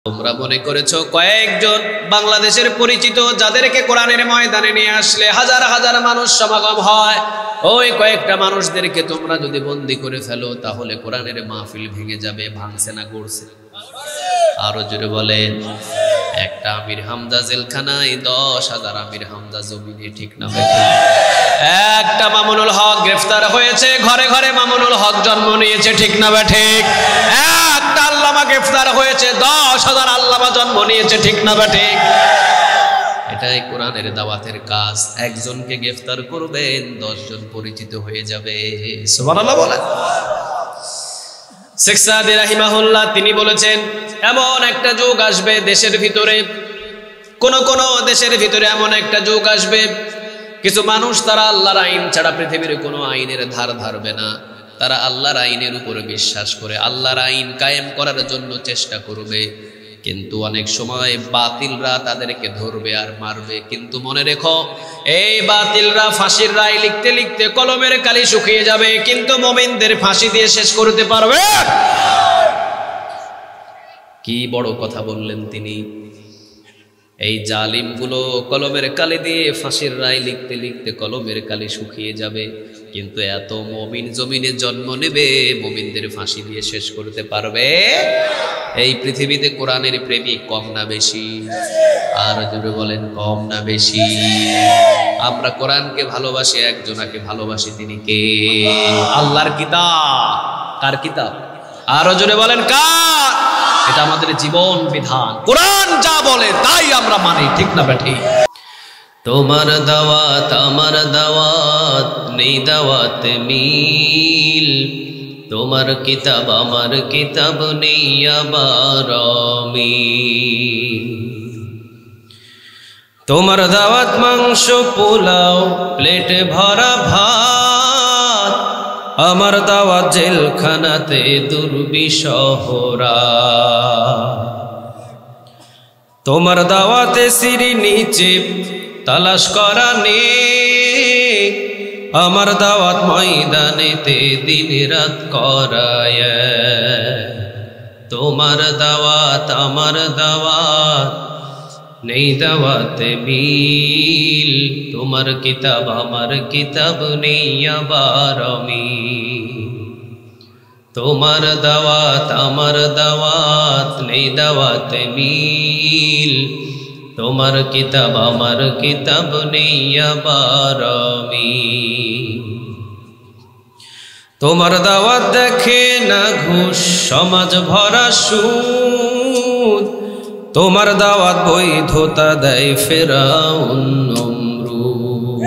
তোমরা মনে করেছো কয়েকজন বাংলাদেশের পরিচিত যাদেরকে কোরআনের ময়দানে নিয়ে আসলে হাজার হাজার মানুষ সমাগম হয়, ওই কয়েকটা মানুষদেরকে তোমরা যদি বন্দী করে ফেলো তাহলে কোরআনের মাহফিল ভেঙে যাবে। ভাঙছে না গড়ছে? আরো জোরে বলেন। একটা আমির হামজা জেলখানায়, 10,000 আমির হামজা জমিনে, ঠিক না ভাই? একটা মামুনুল হক গ্রেফতার হয়েছে, ঘরে ঘরে মামুনুল হক জন্ম নিয়েছে, ঠিক না ভাই? ঠিক। একটা আল্লামা গ্রেফতার হয়েছে, 10,000 আল্লামা জন্ম নিয়েছে, ঠিক না ভাই? ঠিক। এটাই কোরআনের দাওয়াতের কাজ। একজনকে গ্রেফতার করবেন, 10 জন পরিচিত হয়ে যাবে। সুবহানাল্লাহ বলেন। শেখ সাদি রাহিমাহুল্লাহ তিনি বলেছেন, এমন একটা যুগ আসবে দেশের ভিতরে, কোন কোন দেশের ভিতরে এমন একটা যুগ আসবে, কিছু মানুষ তারা আল্লাহর আইন ছাড়া পৃথিবীর কোনো আইনের ধার ধারবে না। তারা আল্লাহর আইনের উপরে বিশ্বাস করে আল্লাহর আইন কায়েম করার জন্য চেষ্টা করবে, কিন্তু অনেক সময় বাতিলরা তাদেরকে ধরবে আর মারবে। কিন্তু মনে রেখো, এই বাতিলরা ফাঁসির রায় লিখতে লিখতে কলমের কালি শুকিয়ে যাবে, কিন্তু মুমিনদের ফাঁসি দিয়ে শেষ করতে পারবে। কি বড় কথা বললেন তিনি। এই জালিমগুলো কলমের কালি দিয়ে ফাঁসির রায় লিখতে লিখতে কলমের কালি শুকিয়ে যাবে, কিন্তু এত মুমিন জমিনে জন্ম নেবে, মুমিনদের ফাঁসি দিয়ে শেষ করতে পারবে। এই পৃথিবীতে কোরআনের প্রেমিক কম না বেশি? আর জোরে বলেন, কম না বেশি? আমরা কোরআনকে ভালোবাসি, একজনাকে ভালোবাসি, তিনি কে? আল্লাহর কিতাব। কার কিতাব? আরো জোরে বলেন, কার? এটা আমাদের জীবন বিধান। কোরআন যা বলে তাই আমরা মানি, ঠিক না বেঠি? তোমার দাওয়াত আমার দাওয়াত, নেই দাওয়াত মিল। তোমার কিতাব আমার কিতাব, নেই আবার মিল। তোমার দাওয়াত মাংস পোলাও, প্লেটে ভরা ভাত। আমার দাওয়াত জেলখানাতে দুর্বিষহরা। তোমার দাওয়াতে সিঁড়ি নিচে তালাশ করা নেই। আমার দাওয়াত ময়দানেতে দিন রাত করায়। তোমার দাওয়াত আমার দাওয়াত, নেই দাওয়াতে মিল। তোমার কিতাব আমার কিতাব, নেই আবার মিল। তোমার দাওয়াত আমার দাওয়াত, নেই দাওয়াতে মিল। তোমার কিতাব আমার কিতাব, নেই আবার মিল। তোমার দাওয়াত দেখে না ঘুষ, সমাজ ভরা সুদ। তোমার দাওয়াত বৈধতা দেয় ফেরাউন নমরুদ।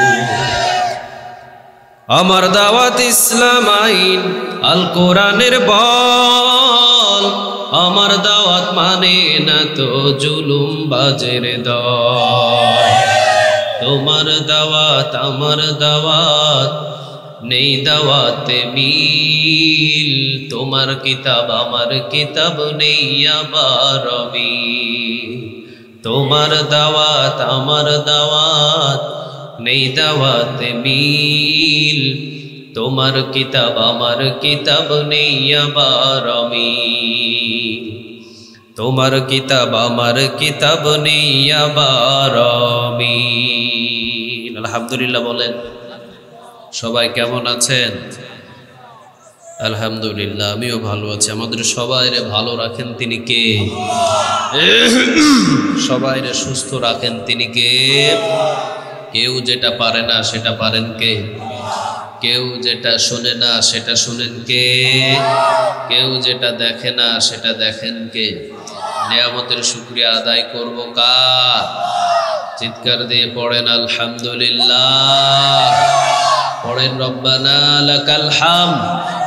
আমার দাওয়াত ইসলাম আইন, আল কোরআনের বল। আমার দাওয়াত মানে না তো জুলুম বাজের দল। তোমার দাওয়াত আমার দাওয়াত, নেই দাওয়াতে মিল। তোমার কিতাব আমার কিতাব, নেই আবার মিল। তোমার দাওয়াত আমার দাওয়াত, নেই দাওয়াতে মিল। তোমার কিতাব আমার কিতাব, নেই আবার মিল। তোমার কিতাব আমার কিতাব, নেই আবার মিল। আলহামদুলিল্লাহ বলেন। সবাই কেমন আছেন? আলহামদুলিল্লাহ, আমিও ভালো আছি। আমাদের সবাইরে ভালো রাখেন তিনি কে? সবাইরে সুস্থ রাখেন তিনি কে? কেউ যেটা পারে না সেটা পারেন কে? কেউ যেটা শোনে না সেটা শুনেন কে? কেউ যেটা দেখে না সেটা দেখেন কে? নিয়ামতের শুকরিয়া আদায় করব কার? চিৎকার দিয়ে পড়েন আলহামদুলিল্লাহ। পড়েন রব্বানা লাকাল হামদ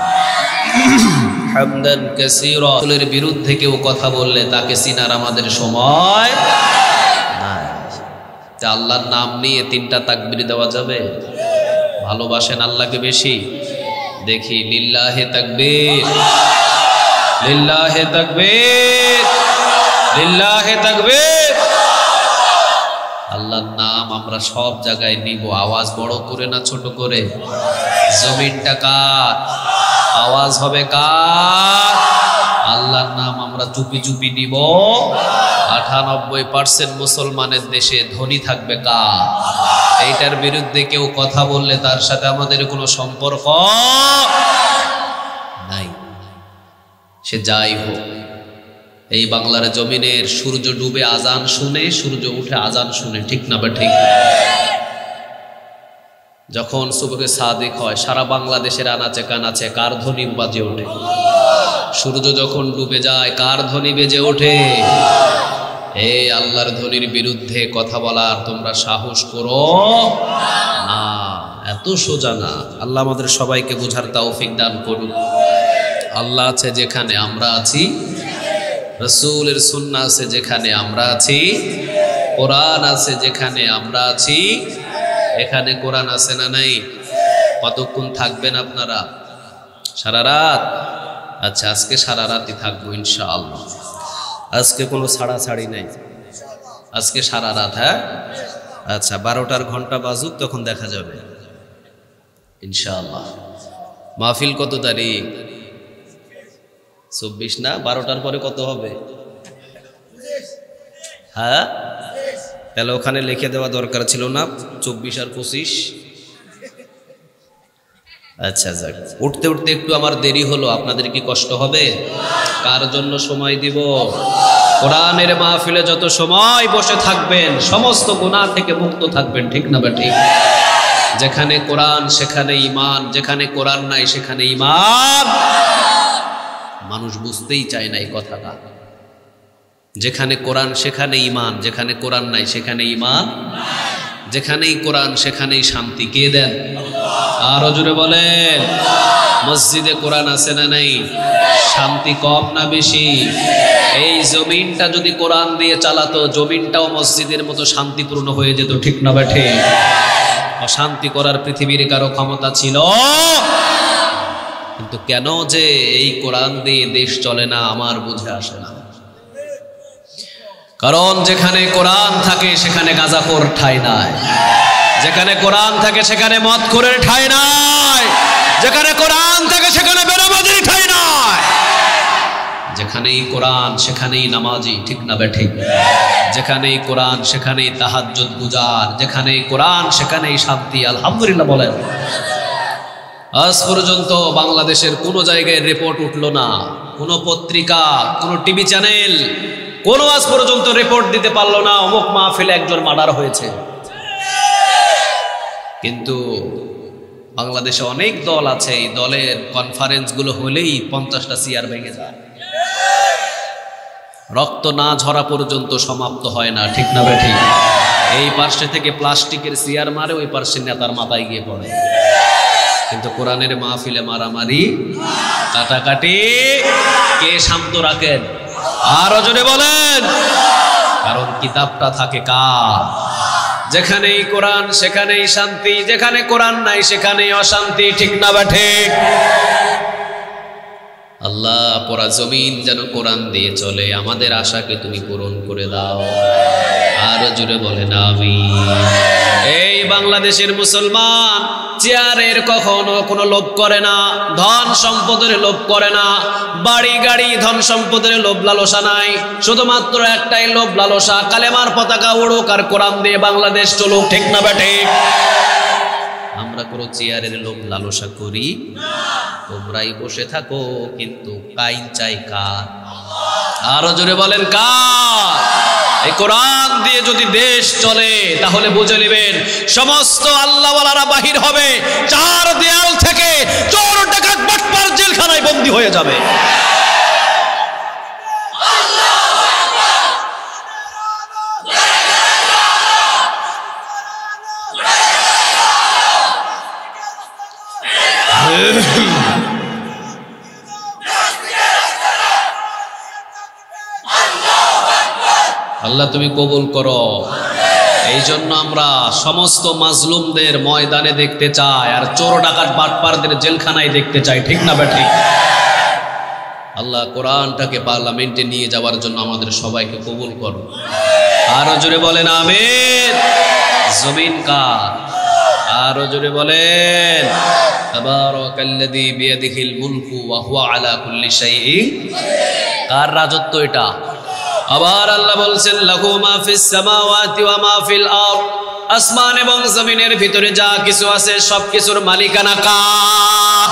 হামদান কাসীরা। রাসূলের বিরুদ্ধে কেউ কথা বললে তাকে চিনার আমাদের সময় নাই। তা আল্লাহর নাম নিয়ে 3টা তাকবীর দেওয়া যাবে? ভালোবাসেন আল্লাহকে বেশি? দেখি লিল্লাহে তাকবীর, লিল্লাহে তাকবীর, লিল্লাহে তাকবীর। আল্লাহর নাম আমরা সব জায়গায় নিব। আওয়াজ বড় করে না ছোট করে? জমিনটা কার? আওয়াজ হবে কার? আল্লাহর নাম আমরা চুপি চুপি নিব। 98% মুসলমানের দেশে ধনী থাকবে কার? এইটার বিরুদ্ধে কেউ কথা বললে তার সাথে আমাদের কোনো সম্পর্ক নাই। সে যাই হোক, এই বাংলার জমিনের সূর্য ডুবে আজান শুনে, সূর্য উঠে আজান শুনে, ঠিক না বা ঠিক? যখন সুবহে সাদিক হয় সারা বাংলাদেশের আনাচে কানাচে কার ধ্বনি বাজে ওঠে? সূর্য যখন ডুবে যায় কার ধ্বনি বেজে ওঠে? এই আল্লাহর ধ্বনির বিরুদ্ধে কথা বলার তোমরা সাহস করো না, এত সোজা না। আল্লাহ আমাদের সবাইকে বুঝার তৌফিক দান করুন। আল্লাহ আছে যেখানে আমরা আছি, রাসূলের সুন্নাহ আছে যেখানে আমরা আছি, কোরআন আছে যেখানে আমরা আছি। এখানে কোরআন আছে না নাই? কতক্ষণ থাকবেন আপনারা? সারা রাত? আচ্ছা, আজকে সারা রাতই থাকবো ইনশাআল্লাহ। আজকে কোনো ছাড়াছাড়ি নাই, আজকে সারা রাত। হ্যাঁ, আচ্ছা, 12টার ঘন্টা বাজুক, তখন দেখা যাবে ইনশাআল্লাহ। মাহফিল কত তারিখ? 24 না? 12টার পরে কত হবে? হ্যাঁ, তাহলে ওখানে লিখে দেওয়া দরকার ছিল না 24 আর 25? আচ্ছা, যাক, উঠতে উঠতে একটু আমার দেরি হলো, আপনাদের কি কষ্ট হবে? কার জন্য সময় দিব? কোরআনের মাহফিলে যত সময় বসে থাকবেন সমস্ত গুনাহ থেকে মুক্ত থাকবেন, ঠিক না বা ঠিক? যেখানে কোরআন সেখানে ঈমান, যেখানে কোরআন নাই সেখানে ঈমান। মানুষ বুঝতেই চায় না এই কথাটা। যেখানে কোরআন সেখানে ঈমান, যেখানে কোরআন নাই সেখানে ঈমান। যেখানেই কোরআন সেখানেই শান্তি কে দেন? আরো জোরে বলেন। মসজিদে কোরআন আছে না নাই? শান্তি কম না বেশি? এই জমিনটা যদি কোরআন দিয়ে চালাতো, জমিনটাও মসজিদের মতো শান্তিপূর্ণ হয়ে যেত, ঠিক না বেঠে? অশান্তি করার পৃথিবীর কারো ক্ষমতা ছিল? কিন্তু কেন যে এই কোরআন দিয়ে দেশ চলে না আমার বুঝে আসে না। কারণ যেখানে কোরআন থাকে সেখানে গাঁজাখোর ঠাঁই নাই, যেখানে কোরআন থাকে সেখানে মদখোরের ঠাঁই নাই, যেখানে কোরআন থাকে সেখানে বেনামাজির ঠাঁই নাই। যেখানেই কোরআন সেখানেই নামাজি, ঠিক না বেঠিক? যেখানেই কোরআন সেখানেই তাহাজ্জুদ গুজার, যেখানেই কোরআন সেখানেই শান্তি। আলহামদুলিল্লাহ বলেন। আজ পর্যন্ত বাংলাদেশের কোনো জায়গায় রিপোর্ট উঠলো না, কোনো পত্রিকা, কোনো টিভি চ্যানেল কোনো আজ পর্যন্ত রিপোর্ট দিতে পারলো না অমুক মাহফিলে একজন মার্ডার হয়েছে। কিন্তু বাংলাদেশে অনেক দল আছে, এই দলের কনফারেন্স গুলো হলেই 50টা চেয়ার ভেঙে যায়, রক্ত না ঝরা পর্যন্ত সমাপ্ত হয় না, ঠিক না ঠিক? এই পার্শ্বে থেকে প্লাস্টিকের চেয়ার মারে, ওই পার্শ্বে নেতার মাথায় গিয়ে পড়ে। কিন্তু কোরআনের মাহফিলে মারামারি কাটাকাটি কে শান্ত রাখেন? আরো জোরে বলেন। কারণ কিতাবটা থাকে কার? যেখানেই কোরআন সেখানেই শান্তি, যেখানে কোরআন নাই সেখানেই অশান্তি, ঠিক না বা ঠিক? আল্লাহ পুরা জমিন যেন কোরআন দিয়ে চলে, আমাদের আশাকে তুমি পূরণ করে দাও। আরো জোরে বলেন আমিন। এই বাংলাদেশের মুসলমান চেয়ারের কখনো কোনো লোভ করে না, ধন সম্পদের লোভ করে না, বাড়ি গাড়ি ধন সম্পদের লোভ লালসা নাই, শুধুমাত্র একটাই লোভ লালসা, কালেমার পতাকা উড়ুক আর কোরআন দিয়ে বাংলাদেশ চলুক, ঠিক না বা ঠিক? আমরা কোনো চেয়ারের লোভ লালসা করি? তোমরাই বসে থাকো, কিন্তু কাইন চাই কার? আরো জোরে বলেন কার? এই কোরআন দিয়ে যদি দেশ চলে তাহলে বুঝে নেবেন সমস্ত আল্লাহওয়ালারা বাহির হবে, চার দেয়াল থেকে চোর ডাকাত বাটপার জেলখানায় বন্দী হয়ে যাবে। আল্লাহ তুমি কবুল করো। এই জন্য আমরা সমস্ত মাজলুমদের ময়দানে দেখতে চাই, আর চোর ডাকাত বাটপারদের জেলখানায় দেখতে চাই, ঠিক না বেঠিক? আল্লাহ কোরআনটাকে পার্লামেন্টে নিয়ে যাওয়ার জন্য আমাদের সবাইকে কবুল করো। আরো জোরে বলেন আমিন। জমিন কার? আরো জোরে বলেন। তাবারাকাল্লাযী বিয়াদিহিল মুলকু ওয়া হুয়া আলা কুল্লি শাইইন। কার রাজত্ব এটা? আবার আল্লাহ বলছেন লাহু মা ফিস সামাওয়াতি ওয়া মা ফিল আরদ, আসমান এবং জমিনের ভিতরে যা কিছু আছে সবকিছুর মালিকানা কার?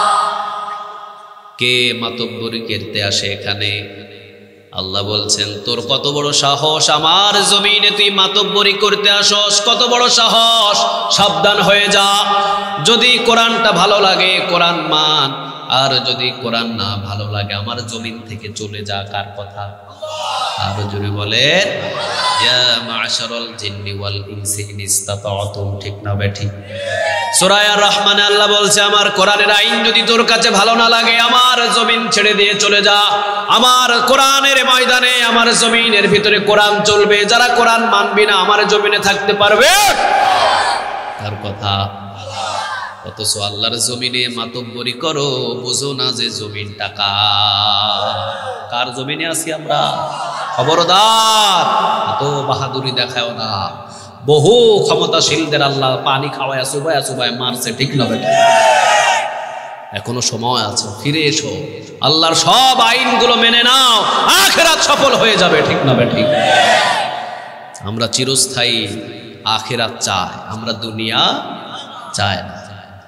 কে মাতব্বরি করতে আসে এখানে? আল্লাহ বলছেন তোর কত বড় সাহস আমার জমিনে তুই মাতব্বরি করতে আসস, কত বড় সাহস! সাবধান হয়ে যা। যদি কোরআনটা ভালো লাগে কোরআন মান, আর যদি কোরআন না ভালো লাগে আমার জমিন থেকে চলে যা। কার কথা? আরো জোরে বলেন ইয়া মা'শারাল জিন্নি ওয়াল ইনসি ইন ইসতাতা'তুম। ঠিক না বেঠিক? সূরা আর রহমানে আল্লাহ বলছে আমার কোরআনের আইন যদি তোর কাছে ভালো না লাগে আমার জমিন ছেড়ে দিয়ে চলে যা। আমার কোরআনের ময়দানে আমার জমিনের ভিতরে কোরআন চলবে, যারা কোরআন মানবে না আমার জমিনে থাকতে পারবে? তার কথা। অথচ আল্লাহর জমিনে মাতব্বরি করো, বুঝো না যে জমিনটা কার জমিনে আছি আমরা। খবরদার এত বাহাদুরি দেখাও না। বহু ক্ষমতাশীলদের আল্লাহ পানি খাওয়ায় চুবায় চুবায় মারছে। ঠিক না বেটা? এখনো সময় আছে, ফিরে এসো, আল্লাহর সব আইনগুলো মেনে নাও, আখিরাত সফল হয়ে যাবে। ঠিক না বেটা? আমরা চিরস্থায়ী আখিরাত চাই, আমরা দুনিয়া চাই না।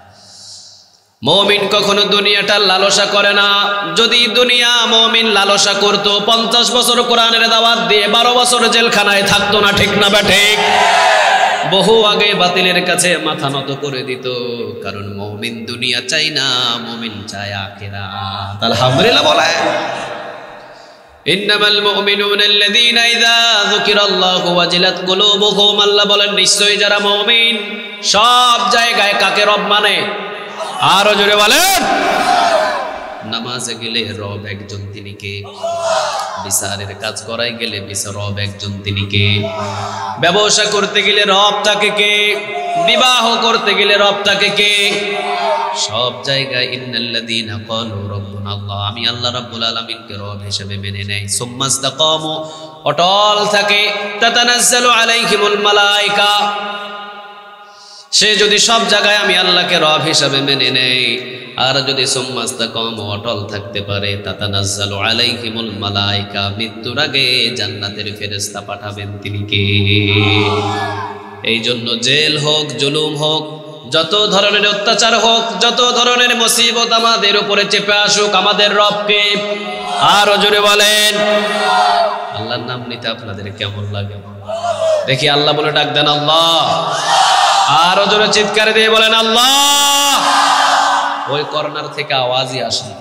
মুমিন কখনো দুনিয়াটার লালসা করে না। যদি দুনিয়া মুমিন লালসা করত 50 বছর কোরআনের দাওয়াত দিয়ে 12 বছর জেলখানায় থাকতো না। ঠিক না বেঠিক? বহু আগে বাতিলের কাছে মাথা নত করে দিত, কারণ মুমিন দুনিয়া চাই না, মুমিন চায় আখিরাত। আলহামদুলিল্লাহ বলে ইন্নামাল মুমিনুনা আল্লাযীনা ইযা যুকিরাল্লাহু ওয়াজিলাত কুলুবুহুম। আল্লাহ বলেন নিশ্চয়ই যারা মুমিন সব জায়গায় কাকে রব মানে। আরো জোরে বলেন নামাজে গেলে রব একজন, তিনি কে? বিচারের কাজ করাই গেলে রব একজন, তিনি কে? ব্যবসা করতে গেলে রব তাকে কে? বিবাহ করতে গেলে রব তাকে কে? সব জায়গায় ইন্নাল্লাযীনা ক্বালু রাব্বুনা আল্লাহ, আমি আল্লাহ রাব্বুল আলামিনকে রব হিসেবে মেনে নেয়। সুম্মাস্তাকামু, অটল থাকে। তাতানাজ্জালু আলাইহিমুল মালায়েকা, সে যদি সব জায়গায় আমি আল্লাহকে রব হিসাবে মেনে নেই, আর যদি সুম্মাস্তাকামু অটল থাকতে পারে, তাতানাজ্জালু আলাইহিমুল মালায়েকা, মৃত্যুর আগে জান্নাতের ফেরেশতা পাঠাবেন, তিনি কে? এই জন্য জেল হোক, জুলুম হোক, যত ধরনের অত্যাচার হোক, যত ধরনের মুসিবত আমাদের উপরে চেপে আসুক, আমাদের রবকে। আরো জোরে বলেন আল্লাহর নাম নিতে আপনাদের কেমন লাগে? দেখি আল্লাহ বলে ডাক দেন আল্লাহ। আরো জোরে চিৎকার দিয়ে বলেন আল্লাহ। ওই কর্নার থেকে আওয়াজই আসে।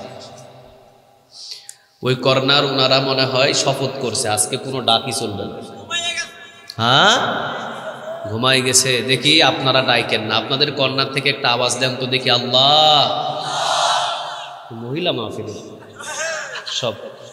ওই কর্নার ওনারা মনে হয় শপথ করছে আজকে কোনো ডাকই চলবে না। হ্যাঁ, ঘুমাই গেছে। দেখি আপনারা ডাইকেন না, আপনাদের কর্নার থেকে একটা আওয়াজ দেন তো দেখি আল্লাহ। মহিলা মাহফিল সব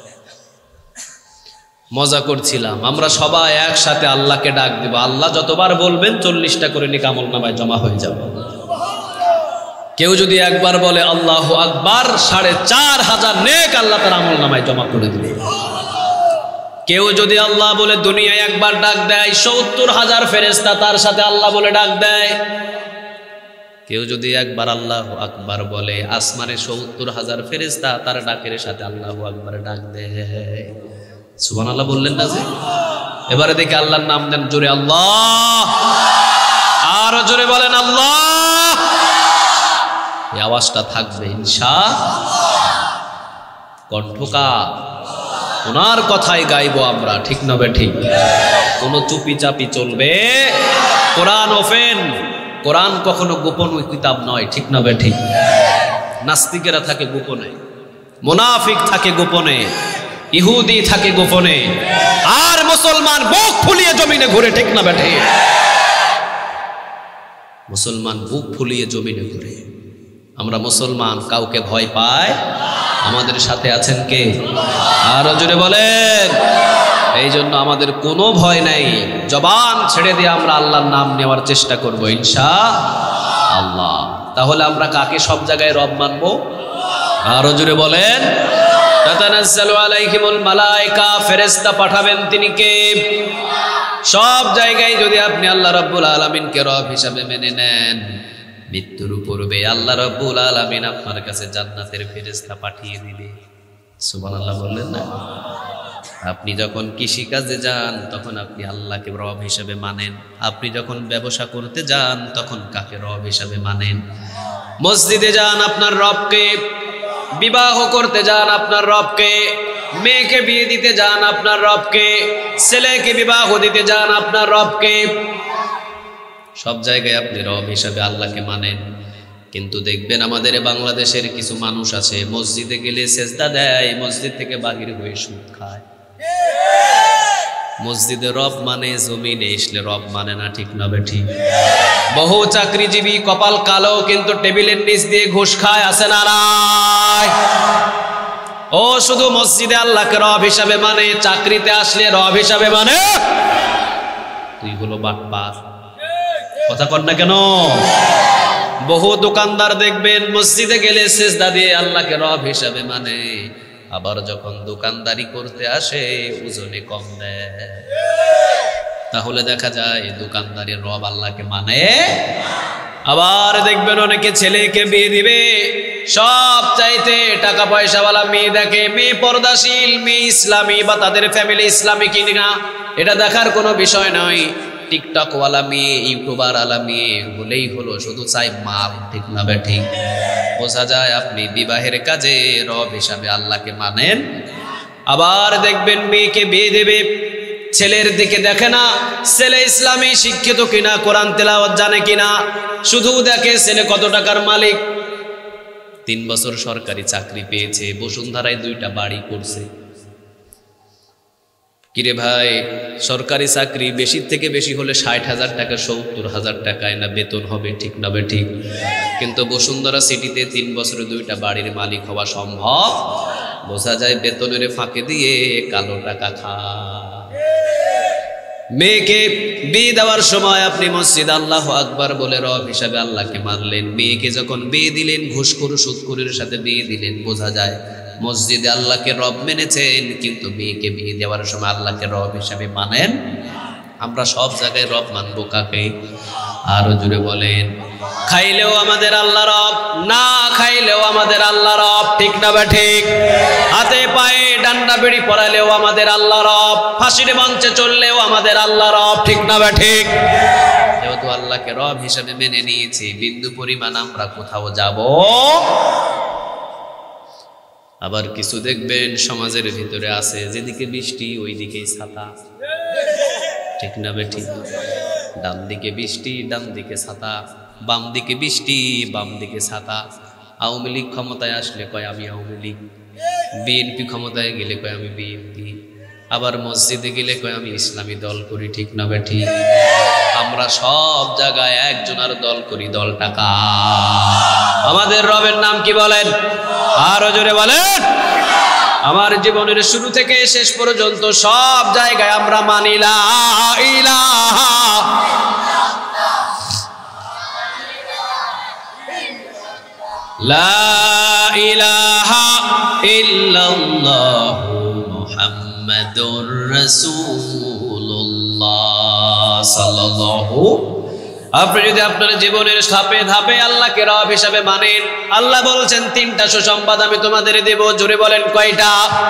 মজা করছিলাম, আমরা সবাই একসাথে আল্লাহকে ডাক দিব। আল্লাহ যতবার বলবেন 40টা করে নেক আমলনামায় জমা হয়ে যাবে। কেউ যদি একবার বলে আল্লাহু আকবার, 4500 নেক আল্লাহ তার আমলনামায় জমা করে দিবে। কেউ যদি আল্লাহ বলে দুনিয়ায় একবার ডাক দেয়, 70,000 ফেরেশতা তার সাথে আল্লাহ বলে ডাক দেয়। কেউ যদি একবার আল্লাহু আকবার বলে, আসমানে 70,000 ফেরেশতা তার ডাকের সাথে আল্লাহু আকবার ডাক দেয়। সুবহানাল্লাহ বললেন না যে? এবারে দেখি আল্লাহর নাম দেন জোরে আল্লাহ। আরো জোরে বলেন আল্লাহ। এই আওয়াজটা থাকবে ইনশাআল্লাহ। কণ্ঠকা ওনার কথাই গাইবো আমরা। ঠিক না বেঠিক? কোনো চুপি চাপি চলবে? কোরআন ওপেন। কোরআন কখনো গোপন কিতাব নয়। ঠিক না বেঠিক? নাস্তিকেরা থাকে গোপনে, মুনাফিক থাকে গোপনে, ইহুদি থাকে গোপনে, আর মুসলমান বুক ফুলিয়ে জমিনে ঘুরে। ঠিক না বেঠে? মুসলমান বুক ফুলিয়ে জমিনে ঘুরে। আমরা মুসলমান, কাউকে ভয় পায়? আমাদের সাথে আছেন কে? আরো জোরে বলেন। এই জন্য আমাদের কোনো ভয় নাই, জবান ছেড়ে দিয়ে আমরা আল্লাহর নাম নেওয়ার চেষ্টা করব ইনশাআল্লাহ। তাহলে আমরা কাকে সব জায়গায় রব মানবো? আরো জোরে বলেন তাতানাজ্জালু আলাইহিমুল মালায়েকা, ফেরেশতা পাঠাবেন, তিনি কে? সব জায়গায় যদি আপনি আল্লাহ রাব্বুল আলামিনকে রব হিসাবে মেনে নেন, মৃত্যুর পূর্বে আল্লাহ রাব্বুল আলামিন আপনার কাছে জান্নাতের ফেরেশতা পাঠিয়ে দিবে। সুবহানাল্লাহ বললেন না? আপনি যখন কৃষিকাজে যান তখন আপনি আল্লাহকে রব হিসেবে মানেন। আপনি যখন ব্যবসা করতে যান তখন কাকে রব হিসেবে মানেন? মসজিদে যান আপনার রবকে, বিবাহ করতে যান আপনার রবকে, মেয়েকে বিয়ে দিতে যান আপনার রবকে, ছেলেকে বিবাহ দিতে যান আপনার রবকে। সব জায়গায় আপনি রব হিসাবে আল্লাহকে মানেন। কিন্তু দেখবেন আমাদের বাংলাদেশের কিছু মানুষ আছে মসজিদে গেলে সেজদা দেয়, মসজিদ থেকে বাহির হয়ে সুদ খায়। মসজিদে রব মানে, জমিনে এসলে রব মানে না। ঠিক না বেঠিক? বহু চাকরিজীবী কপাল কালো কিন্তু টেবিলের নিচ দিয়ে ঘুষ খায়, আছে না নাই? ও শুধু মসজিদে আল্লাহকে রব হিসাবে মানে, চাকরিতে আসলে রব হিসাবে মানে। তুই হলো বাটপার। কথা কর না কেন? বহু দোকানদার দেখবেন মসজিদে গেলে সিজদা দিয়ে আল্লাহকে রব হিসাবে মানে, আবার যখন দোকানদারি করতে আসে ওজনে কম দেয়। তাহলে দেখা যায় দোকানদারের রব আল্লাহকে মানে। আবার দেখবেন অনেকে ছেলেকে বিয়ে দিবে, সব চাইতে টাকা পয়সাওয়ালা মেয়ে দেখে, মেয়ে পর্দাশীল, মেয়ে ইসলামী বা তাদের ফ্যামিলি ইসলামী কিনা এটা দেখার কোনো বিষয় নয়। টিকটক ওয়ালা মেয়ে, ইউটিউবার ওয়ালা মেয়ে বলেই হলো, শুধু চাই মাল। ঠিক না বেঠিক? বোঝা যায় আপনি বিবাহের কাজে রব হিসাবে আল্লাহকে মানেন। আবার দেখবেন মেয়েকে বিয়ে দেবে, ছেলের দিকে দেখে না ছেলে ইসলামী শিক্ষিত কিনা, কোরআন তেলাওয়াত জানে কিনা, শুধু দেখে ছেলে কত টাকার মালিক। 3 বছর সরকারি চাকরি পেয়েছে, বসুন্ধরায় 2টা বাড়ি করছে। কিরে ভাই, সরকারি চাকরি বেশি থেকে বেশি হলে 60,000 টাকা 70,000 টাকায় না বেতন হবে। ঠিক না বেঠিক? কিন্তু বসুন্ধরা সিটিতে 3 বছরে 2টা বাড়ির মালিক হওয়া সম্ভব। বোঝা যায় বেতনের ফাঁকে দিয়ে কালো টাকা খায়। মেয়েকে বিয়ে দেওয়ার সময় আপনি মসজিদ আল্লাহু আকবার বলে রব হিসাবে আল্লাহকে মানলেন, মেয়েকে যখন বিয়ে দিলেন ঘুষখোর সুদখোরের সাথে বিয়ে দিলেন, বোঝা যায় মসজিদে আল্লাহকে রব মেনেছেন কিন্তু মেয়েকে বিয়ে দেওয়ার সময় আল্লাহকে রব হিসাবে মানেন। আমরা সব জায়গায় রব মানবো কাকে? আরো জুড়ে বলেন। খাইলেও আমাদের আল্লাহ রব, না খাইলেও আমাদের আল্লাহ রব। ঠিক না বা ঠিক? হাতে পায়ে ডান্ডা বেড়ি পরালেও আমাদের আল্লাহ রব, ফাঁসির মঞ্চে চললেও আমাদের আল্লাহ রব। ঠিক না বা ঠিক? যেহেতু আল্লাহকে রব হিসাবে মেনে নিয়েছি, বিন্দু পরিমাণ আমরা কোথাও যাব। আবার কিছু দেখবেন সমাজের ভিতরে আছে, যেদিকে বৃষ্টি ওই দিকেই ছাতা। ঠিক না বেঠি? ডান দিকে বৃষ্টি ডান দিকে ছাতা, বাম দিকে বৃষ্টি বাম দিকে ছাতা। আওয়ামী লীগ ক্ষমতায় আসলে কয় আমি আওয়ামী লীগ, বিএনপি ক্ষমতায় গেলে কয় আমি বিএনপি, আবার মসজিদে গেলে কয় আমি ইসলামী দল করি। ঠিক না বেঠি? আমরা সব জায়গায় একজনের দল করি, দল টাকা। আমাদের রবের নাম কি বলেন? আরো জোরে বলেন। আমার জীবনের শুরু থেকে শেষ পর্যন্ত সব জায়গায় আমরা মানি লা ইলাহা লা ইলাহা ইল্লাল্লাহু মুহাম্মাদুর রাসূলুল্লাহ সাল্লাল্লাহু। আপনি যদি আপনার জীবনের ধাপে ধাপে আল্লাহকে রব হিসাবে মানেন, আল্লাহ বলছেন 3টা সুসংবাদ আমি তোমাদের দেব। জোরে বলেন কয়টা?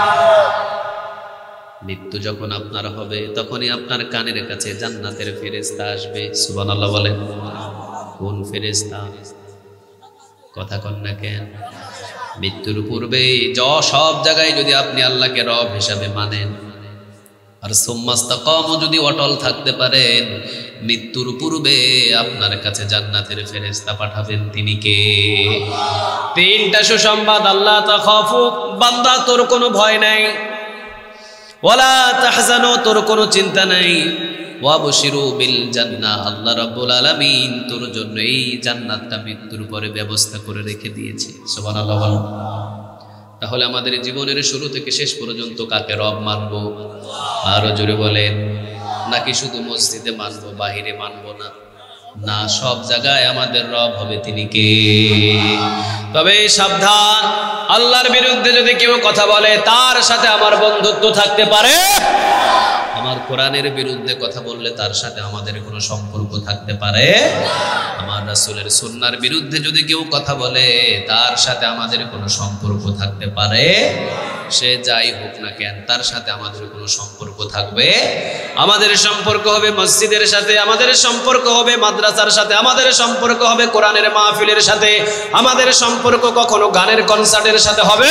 মৃত্যু যখন আপনার হবে তখনই আপনার কানের কাছে জান্নাতের ফেরেশতা আসবে। সুবহানাল্লাহ বলেন। কোন ফেরেশতা? কথা কন না কেন? মৃত্যুর পূর্বে সব জায়গায় যদি আপনি আল্লাহকে রব হিসাবে মানেন আর সুম্মাস্তাকামু যদি অটল থাকতে পারেন, মৃত্যুর পূর্বে আপনার কাছে জান্নাতের ফেরেশতা পাঠাবেন। তিনি কে? 3টা সুসংবাদ। আল্লাহ তাখাফু, বান্দা তোর কোনো ভয় নাই। ওয়ালা তাহজানু, তোর কোনো চিন্তা নাই। ওয়াবশিরু বিল জান্নাহ, আল্লাহ রাব্বুল আলামিন তোর জন্য এই জান্নাতটা মৃত্যুর পরে ব্যবস্থা করে রেখে দিয়েছে। সুবহানাল্লাহ বলেন। তাহলে আমাদের জীবনের শুরু থেকে শেষ পর্যন্ত কাকে রব মানবো? আরো জোরে বলেন। নাকি শুধু মসজিদে মানবো, বাহিরে মানবো না? না, সব জায়গায় আমাদের রব হবে তিনি কে? তবে সাবধান, আল্লাহর বিরুদ্ধে যদি কেউ কথা বলে তার সাথে আমার বন্ধুত্ব থাকতে পারে। আমার কোরআনের বিরুদ্ধে কথা বললে তার সাথে আমাদের কোনো সম্পর্ক থাকতে পারে? আমার রাসূলের সুন্নাহর বিরুদ্ধে যদি কেউ কথা বলে তার সাথে আমাদের কোনো সম্পর্ক থাকতে পারে? সে যাই হোক না কেন, তার সাথে আমাদের কোনো সম্পর্ক থাকবে? আমাদের সম্পর্ক হবে মসজিদের সাথে, আমাদের সম্পর্ক হবে মাদ্রাসার সাথে, আমাদের সম্পর্ক হবে কোরআনের মাহফিলের সাথে, আমাদের সম্পর্ক কখনো গানের কনসার্টের সাথে হবে?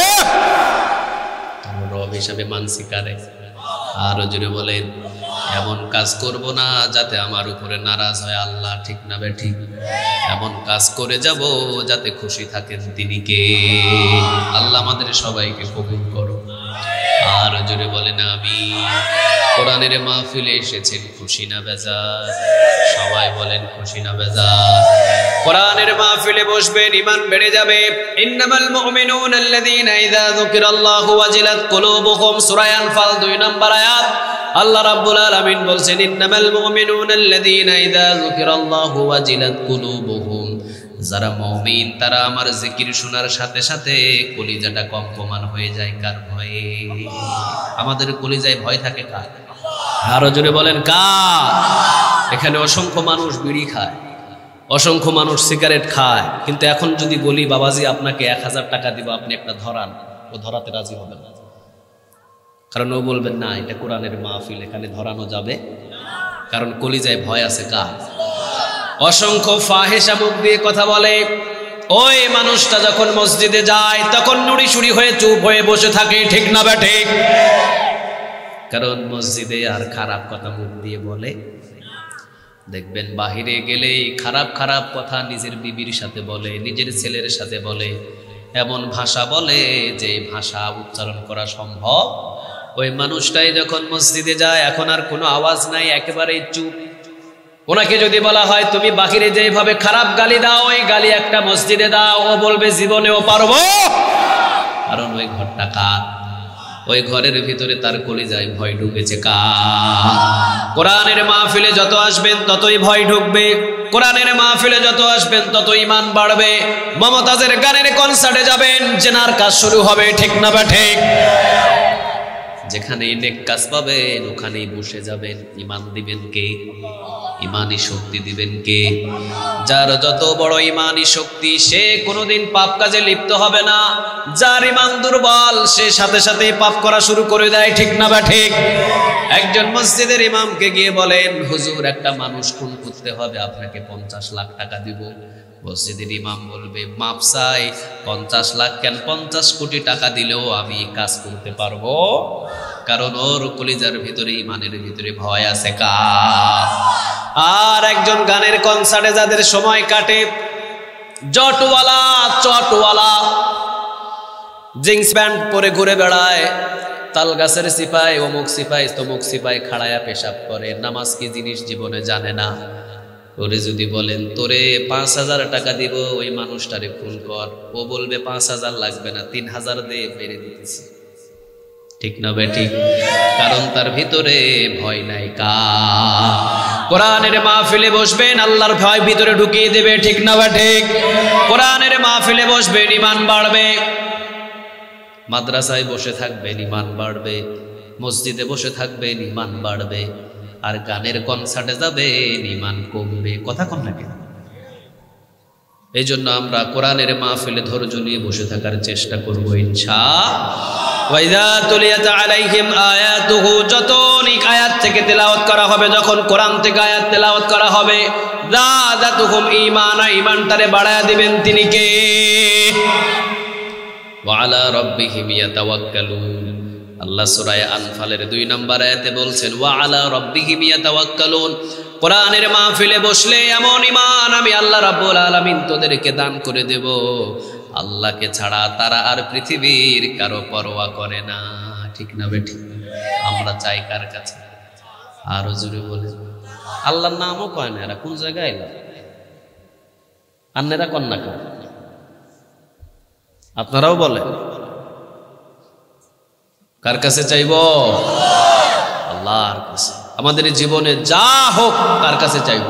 রব হিসাবে মানছি কারে? আরো জোরে বলেন, এমন কাজ করব না যাতে আমার উপরে নারাজ হয় আল্লাহ, ঠিক না বে ঠিক? এমন কাজ করে যাব যাতে খুশি থাকেন তিনি কে? আল্লাহ আমাদের সবাইকে কবুল করো। আর জোরে বলেন আমিন। কোরআনের মাহফিলে এসেছেন খুশি না বেজার? সবাই বলেন খুশি না বেজার? কোরআনের মাহফিলে বসবেন, ঈমান বেড়ে যাবে। ইন্নামাল মুমিনুনা আল্লাযীনা ইযা যুকিরাল্লাহু ওয়াজিলাত কুলুবুহুম, সূরা আনফাল 2 নম্বর আয়াত। আল্লাহ রাব্বুল আলামিন বলছেন, ইন্নামাল মুমিনুনা আল্লাযীনা ইযা যুকিরাল্লাহু ওয়াজিলাত কুলুবুহুম, যারা মুমিন তারা আমার জিকির শোনার সাথে সাথে কলিজাটা কম্পমান হয়ে যায়। কার ভয়ে? আমাদের কলিজায় ভয় থাকে কার? আরো জোরে বলেন কার? এখানে অসংখ্য মানুষ বিড়ি খায়, অসংখ্য মানুষ সিগারেট খায়, কিন্তু এখন যদি বলি বাবাজি আপনাকে 1000 টাকা দিব, আপনি একটা ধরান, ও ধরাতে রাজি হবে না। কারণ ও বলবেন না এটা কোরআনের মাহফিল, এখানে ধরানো যাবে। কারণ কলিজায় ভয় আছে কার? অসংখ্য ফাহেসা মুখ দিয়ে কথা বলে, ওই মানুষটা যখন মসজিদে যায় তখন নুড়ি সুড়ি হয়ে চুপ হয়ে বসে থাকে, ঠিক না বেঠে? কারণ মসজিদে আর খারাপ কথা মুখ দিয়ে বলে। দেখবেন বাহিরে গেলেই খারাপ খারাপ কথা নিজের বিবির সাথে বলে, নিজের ছেলের সাথে বলে, এমন ভাষা বলে যে ভাষা উচ্চারণ করা সম্ভব। ওই মানুষটাই যখন মসজিদে যায় এখন আর কোনো আওয়াজ নাই, একেবারেই চুপ। ওনাকে যদি বলা হয় তুমি বাহিরে যেভাবে খারাপ গালি দাও ওই গালি একটা মসজিদে দাও, ও বলবে জীবনেও পারবো। কারণ ওই ঘরটা কার? ওই ঘরের ভিতরে তার কলিজায় ভয় ঢুকেছে কার? কোরআনের মাহফিলে যত আসবেন ততই ভয় ঢুকবে, কোরআনের মাহফিলে যত আসবেন তত ঈমান বাড়বে। মমতাজের গানের কনসার্টে যাবেন, জেনার কাজ শুরু হবে, ঠিক না বা ঠিক? যেখানে নেক কাজ পাবেন ওখানেই বসে যাবেন। ঈমান দিবেন কে? ঈমানি শক্তি দিবেন কে? যার যত বড় ঈমানি শক্তি সে কোনোদিন পাপ কাজে লিপ্ত হবে না। যার ঈমান দুর্বল সে সাথে সাথে পাপ করা শুরু করে দেয়, ঠিক না বা ঠিক? একজন মসজিদের ইমামকে গিয়ে বলেন, হুজুর একটা মানুষ খুন করতে হবে, আপনাকে 50 লাখ টাকা দিব। মসজিদের ইমাম বলবে, মাপ চাই, 50 লাখ কেন, 50 কোটি টাকা দিলেও আমি কাজ করতে পারবো। কারণ ওর কলিজার ভিতরে ঈমানের ভিতরে ভয় আছে কার? আর একজন গানের কনসার্টে যাদের সময় কাটে, জটওয়ালা চটওয়ালা জিন্স প্যান্ট পরে ঘুরে বেড়ায়, তাল গাছের সিপাই, অমুক সিপাই তমুক সিপাই খাড়ায়া পেশাব করে, নামাজ কি জিনিস জীবনে জানে না। ওরে যদি বলেন তোরে 5000 টাকা দিব ওই মানুষটারে খুন কর, ও বলবে 5000 লাগবে না, 3000 দিয়ে মেরে দিতেছি, ঠিক না বে ঠিক? কারণ তার ভিতরে ভয় নাই কার? কোরআনের মাহফিলে বসবেন আল্লাহর ভয় ভিতরে ঢুকিয়ে দেবে, ঠিক না বা ঠিক? কোরআনের মাহফিলে বসবেন ঈমান বাড়বে, মাদ্রাসায় বসে থাকবেন ঈমান বাড়বে, মসজিদে বসে থাকবেন ঈমান বাড়বে, আর গানের কনসার্টে যাবেন ঈমান কমবে। কথা কম না কেন? এই জন্য আমরা কোরআনের মাহফিলে ধৈর্য নিয়ে বসে থাকার চেষ্টা করবো ইনশাআল্লাহ। ওয়াইদা তুলিয়াত আলাইহিম আয়াতুহু, যত অনেক আয়াত থেকে তেলাওয়াত করা হবে, যখন কোরআন থেকে আয়াত তেলাওয়াত করা হবে, যাদাতুহুম ঈমানা, ঈমানটারে বাড়ায়া দিবেন তিনি কে? ওয়া আলা রাব্বিহিম ইয়াতাওয়াক্কালুন। আল্লাহ সূরা আনফালের 2 নম্বর আয়াতে বলছেন, ওয়া আলা রাব্বিহিম ইয়াতাওয়াক্কালুন। কোরআনের মাহফিলে বসলে এমন ঈমান আমি আল্লাহ রাব্বুল আলামিন তোদেরকে দান করে দেব, আল্লাহকে ছাড়া তারা আর পৃথিবীর কারো পরোয়া করে না, ঠিক না বেঠিক? আমরা চাই কার কাছে? আরো জোরে বলে, আল্লাহর নামও কয় না এরা, কোন জায়গায় এলো? আন্নেরা কন্যা কার? আপনারাও বলেন কার কাছে চাইব? আল্লাহর কাছে। আমাদের জীবনে যা হোক কার কাছে চাইব?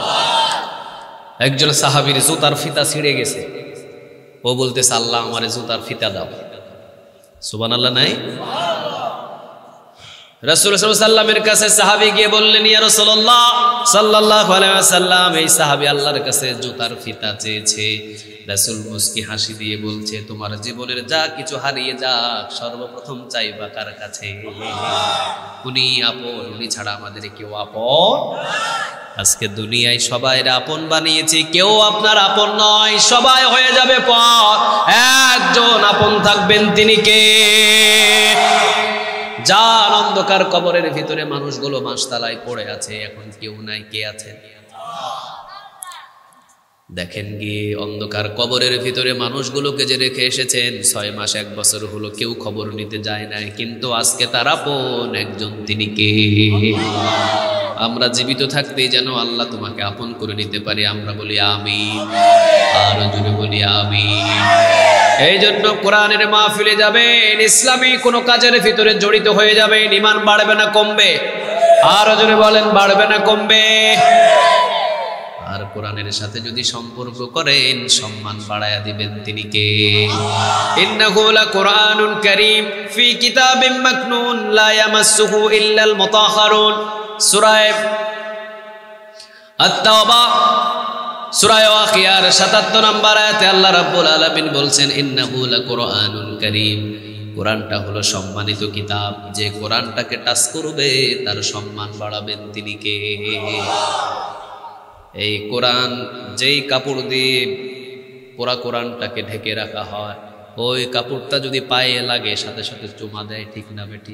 একজন সাহাবীর জুতার ফিতা ছিঁড়ে গেছে, ও বলতেছে আল্লাহ আমার জুতার ফিতা দাও। সুবহানাল্লাহ নাই? রাসূল সাল্লাল্লাহু আলাইহি ওয়াসাল্লামের কাছে সাহাবী গিয়ে বললেন, ইয়া রাসূলুল্লাহ সাল্লাল্লাহু আলাইহি ওয়াসাল্লাম, এই সাহাবী আল্লাহর কাছে জুতার ফিতা চেয়েছে। রাসূল মুস্কি হাসি দিয়ে বলছে, তোমার জীবনের যা কিছু হারিয়ে যাক, সর্বপ্রথম চাইবা কার কাছে? উনি আপন, উনি ছাড়া আমাদের কেউ আপন। আজকে দুনিয়ায় সবাই আপন বানিয়েছি, কেউ আপনার আপন নয়, সবাই হয়ে যাবে পর। একজন আপন থাকবেন, তিনি কে? যার অন্ধকার কবরের ভিতরে মানুষগুলো মাসতালায় পড়ে আছে, এখন কেউ নাই, কে আছেন? দেখেন গিয়ে অন্ধকার কবরের ভিতরে মানুষগুলোকে যে রেখে এসেছেন, 6 মাস 1 বছর হলো কেউ খবর নিতে যায় নাই, কিন্তু আজকে তার আপন একজন, তিনি কে? আমরা জীবিত থাকতেই যেন আল্লাহ তোমাকে আপন করে নিতে পারি, আমরা বলি আমিন, আরো জোরে বলি আমিন। এই জন্য কোরআনের মাহফিলে যাবেন, ইসলামী কোনো কাজের ভিতরে জড়িত হয়ে যাবেন, ঈমান বাড়বে না কমবে? আরো জোরে বলেন, বাড়বে না কমবে? আর কোরআনের সাথে যদি সম্পর্ক করেন, সম্মান বাড়ায়া দিবেন, তিনি কে? ইন্নাহু লাকুরআনুন কারীম ফি কিতাবিম মাকনুন লা ইয়ামাসসুহু ইল্লাল মুতাহহারুন। সূরা আত-তাওবা সূরা ওয়াকিয়ার 77 নম্বর আয়াতে আল্লাহ রাব্বুল আলামিন বলছেন, ইন্নাহু লাকুরআনুন কারীম, কোরআনটা হলো সম্মানিত কিতাব, যে কোরআনটাকে টাচ করবে তার সম্মান বাড়াবেন, তিনি কে? এই কোরআন যেই কাপড় দিয়ে পুরা কোরআনটাকে ঢেকে রাখা হয়, ওই কাপড়টা যদি পায়ে লাগে সাথে সাথে চুমা দেয়, ঠিক না বেটি?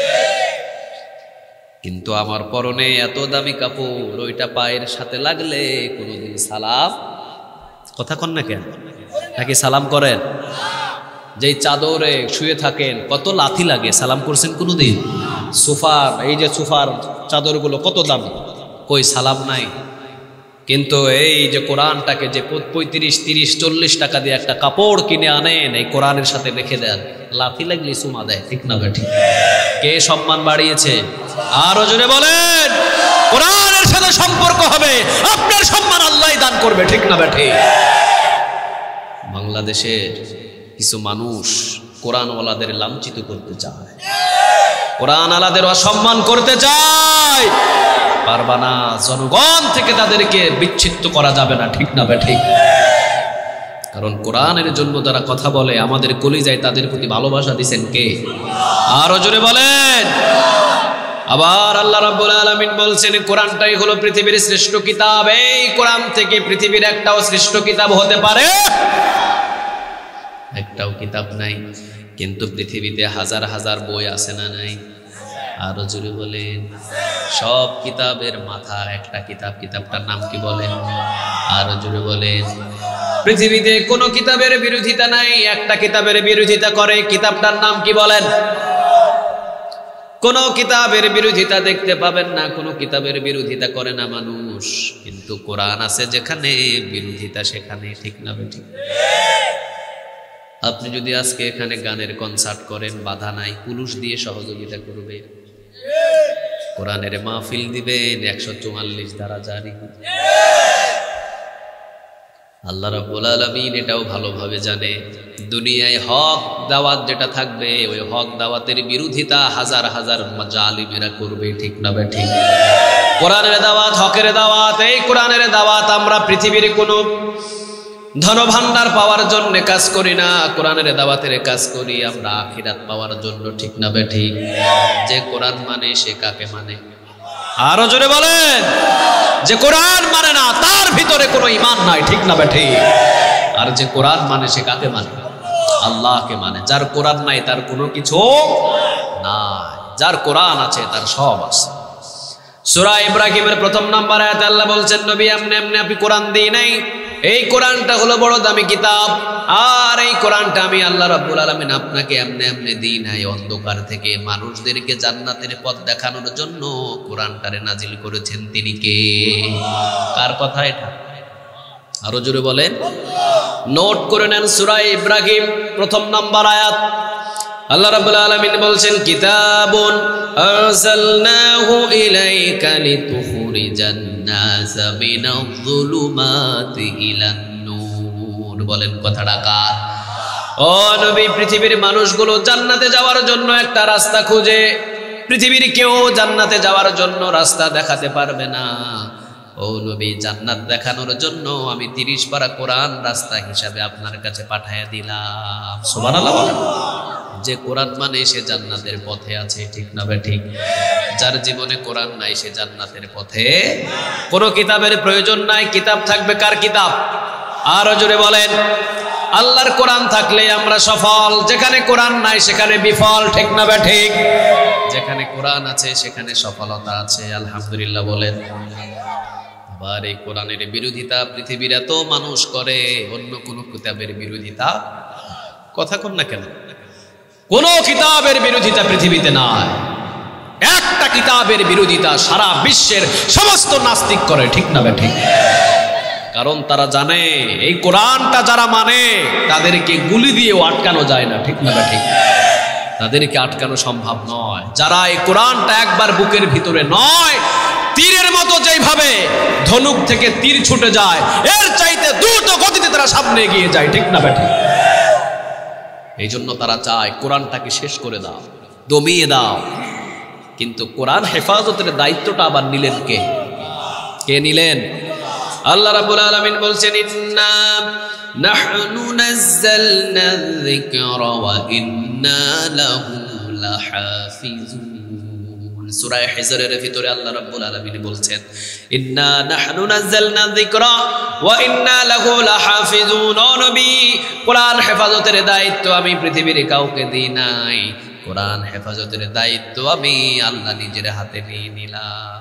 কিন্তু আমার পরনে এত দামি কাপড়, ওইটা পায়ের সাথে লাগলে কোনোদিন সালাম, কথা কন না কেন, নাকি সালাম করেন? যেই চাদরে শুয়ে থাকেন কত লাথি লাগে, সালাম করছেন কোনোদিন? সোফার, এই যে সোফার চাদরগুলো কত দামি, কই সালাম নাই। কিন্তু এই যে কোরআনটাকে যে 35, 30, 40 টাকা দিয়ে একটা কাপড় কিনে আনেন, এই কোরআনের সাথে রেখে দেন, লাথি লাগলে চুমা দেয়, ঠিক না বেটি? কে সম্মান বাড়িয়েছে? আরো জোরে বলেন। কোরআনের সাথে সম্পর্ক হবে, আপনার সম্মান আল্লাহই দান করবে, ঠিক না বেটি? বাংলাদেশের কিছু মানুষ কোরআনওয়ালাদের লাঞ্ছিত করতে চায়, কোরআনওয়ালাদের অসম্মান করতে চায়, পারবা না। জনগণ থেকে তাদেরকে বিচ্ছিন্ন করা যাবে না, ঠিক না বেঠিক? কারণ কোরআনের জন্য যারা কথা বলে, আমাদের কলিজায় তাদের প্রতি ভালোবাসা দিবেন কে? আরো জোরে বলেন। আবার আল্লাহ রাব্বুল আলামিন বলছেন, কোরআনটাই হলো পৃথিবীর শ্রেষ্ঠ কিতাব, এই কোরআন থেকে পৃথিবীর একটাও শ্রেষ্ঠ কিতাব হতে পারে? একটাও কিতাব নাই। কিন্তু পৃথিবীতে হাজার হাজার বই আছে না নাই? আরো জোরে বলেন। সব কিতাবের মাথা একটা কিতাব, কিতাবটার নাম কি বলেন? আরো জোরে বলেন। পৃথিবীতে কোনো কিতাবের বিরোধিতা নাই, একটা কিতাবের বিরোধিতা করে, কিতাবটার নাম কি বলেন? কোন কিতাবের বিরোধিতা দেখতে পাবেন না, কোন কিতাবের বিরোধিতা করে না মানুষ। কিন্তু কোরআন আছে যেখানে, বিরোধিতা সেখানে, ঠিক না বেঠিক? আপনি যদি আজকে এখানে গানের কনসার্ট করেন, বাধা নাই, পুলিশ দিয়ে সহযোগিতা করবে। কোরআনের মাহফিল দিবেন, 144 ধারা জারি। আল্লাহ রাব্বুল আলামিন এটাও ভালোভাবে জানে, দুনিয়ায় হক দাওয়াত যেটা থাকবে, ওই হক দাওয়াতের বিরোধিতা হাজার হাজার জালিমেরা করবে, ঠিক না বেঠিক? কোরআনের দাওয়াত, হকের দাওয়াত, এই কোরআনের দাওয়াত আমরা পৃথিবীর কোনো ধনভাণ্ডার পাওয়ার জন্য কাজ করি না, কোরআনের দাওয়াতের কাজ করি আমরা আখিরাত পাওয়ার জন্য, ঠিক না বেঠিক? যে কোরআন মানে সে কাকে মানে? আরো জোরে বলেন। যে কোরআন মানে না, তার ভিতরে কোনো ঈমান নাই, ঠিক না বেঠিক? আর যে কোরআন মানে সে কাকে মানে? আল্লাহকে মানে। যার কোরআন নাই তার কোনো কিছু নাই, যার কোরআন আছে তার সব আছে। সূরা ইব্রাহিমের 1 নম্বর আয়াতে আল্লাহ বলছেন, নবী এমনি এমনি আপনি কোরআন দিই নাই, এই কোরআনটা হলো বড় দামি কিতাব, আর এই কোরআনটা আমি আল্লাহ রাব্বুল আলামিন আপনাকে এমনি এমনি দিই নাই, অন্ধকার থেকে মানুষদেরকে জান্নাতের পথ দেখানোর জন্য কোরআনটারে নাজিল করেছেন, তিনি কে? কার কথা এটা? আরো জোরে বলেন। নোট করে নেন, সূরা ইব্রাহিম 1 নম্বর আয়াত। আল্লাহ রাব্বুল আলামিন বলছেন, কিতাবুন আরসালনাহু ইলাইকা লিতুখরিজান নাসা মিনায-যুলুমাতি ইলান-নূর। বলেন কথাটা কার? ও নবী, পৃথিবীর মানুষগুলো জান্নাতে যাওয়ার জন্য একটা রাস্তা খুঁজে, পৃথিবীর কেউ জান্নাতে যাওয়ার জন্য রাস্তা দেখাতে পারবে না। ও নবী, জান্নাত দেখানোর জন্য আমি 30 পারা কোরআন রাস্তা হিসাবে আপনার কাছে পাঠাইয়া দিলাম। সুবহানাল্লাহ বলেন। যে কোরআন মানে সে জান্নাতের পথে আছে, ঠিক না ঠিক? যার জীবনে কোরআন নাই সে জান্নাতের পথে। কোনো কিতাবের প্রয়োজন নাই। কিতাব থাকবে কার কিতাব? আরো জোরে বলেন। আল্লাহর কোরআন থাকলে আমরা সফল। যেখানে কোরআন নাই সেখানে বিফল, ঠিক না ঠিক? যেখানে কোরআন আছে সেখানে সফলতা আছে। আলহামদুলিল্লাহ বলেন। আবার এই কোরআনের বিরোধিতা পৃথিবীর এত মানুষ করে, অন্য কোন কিতাবের বিরোধিতা কথা কন না কেন? কোন কিতাবের বিরোধিতা পৃথিবীতে নাই। একটা কিতাবের বিরোধিতা সারা বিশ্বের সমস্ত নাস্তিক করে, ঠিক না ঠিক? কারণ তারা জানে এই কোরআনটা যারা মানে তাদেরকে গুলি দিয়েও আটকানো যায় না, ঠিক না ঠিক? তাদেরকে আটকানো সম্ভব নয়। যারা এই কোরআনটা একবার বুকের ভিতরে নয়, তীরের মতো যেভাবে ধনুক থেকে তীর ছুটে যায় এর চাইতে দ্রুত গতিতে তারা সামনে এগিয়ে যায়, ঠিক না ঠিক? এই জন্য তারা চায় কোরআনটাকে শেষ করে দাও, দমিয়ে দাও। কিন্তু কোরআন হেফাজতের দায়িত্বটা আবার নিলেন কে? কে নিলেন? আল্লাহ রাব্বুল আলামিন বলছেন, ইন্না নাহনু নাযালনা যিকরা ওয়া ইন্না লাহু লাহাফিজুন। সূরা হিজরের ভিতরে আল্লাহ রাব্বুল আলামিন বলছেন, ইন্না নাহনু নাযালনা যিকরা ওয়া ইন্না লাহু লাহাফিজুন। ও নবী, কোরআন হেফাজতের দায়িত্ব আমি পৃথিবীর কাউকে দিই নাই। কোরআন হেফাজতের দায়িত্ব আমি আল্লাহ নিজের হাতে নিয়ে নিলাম।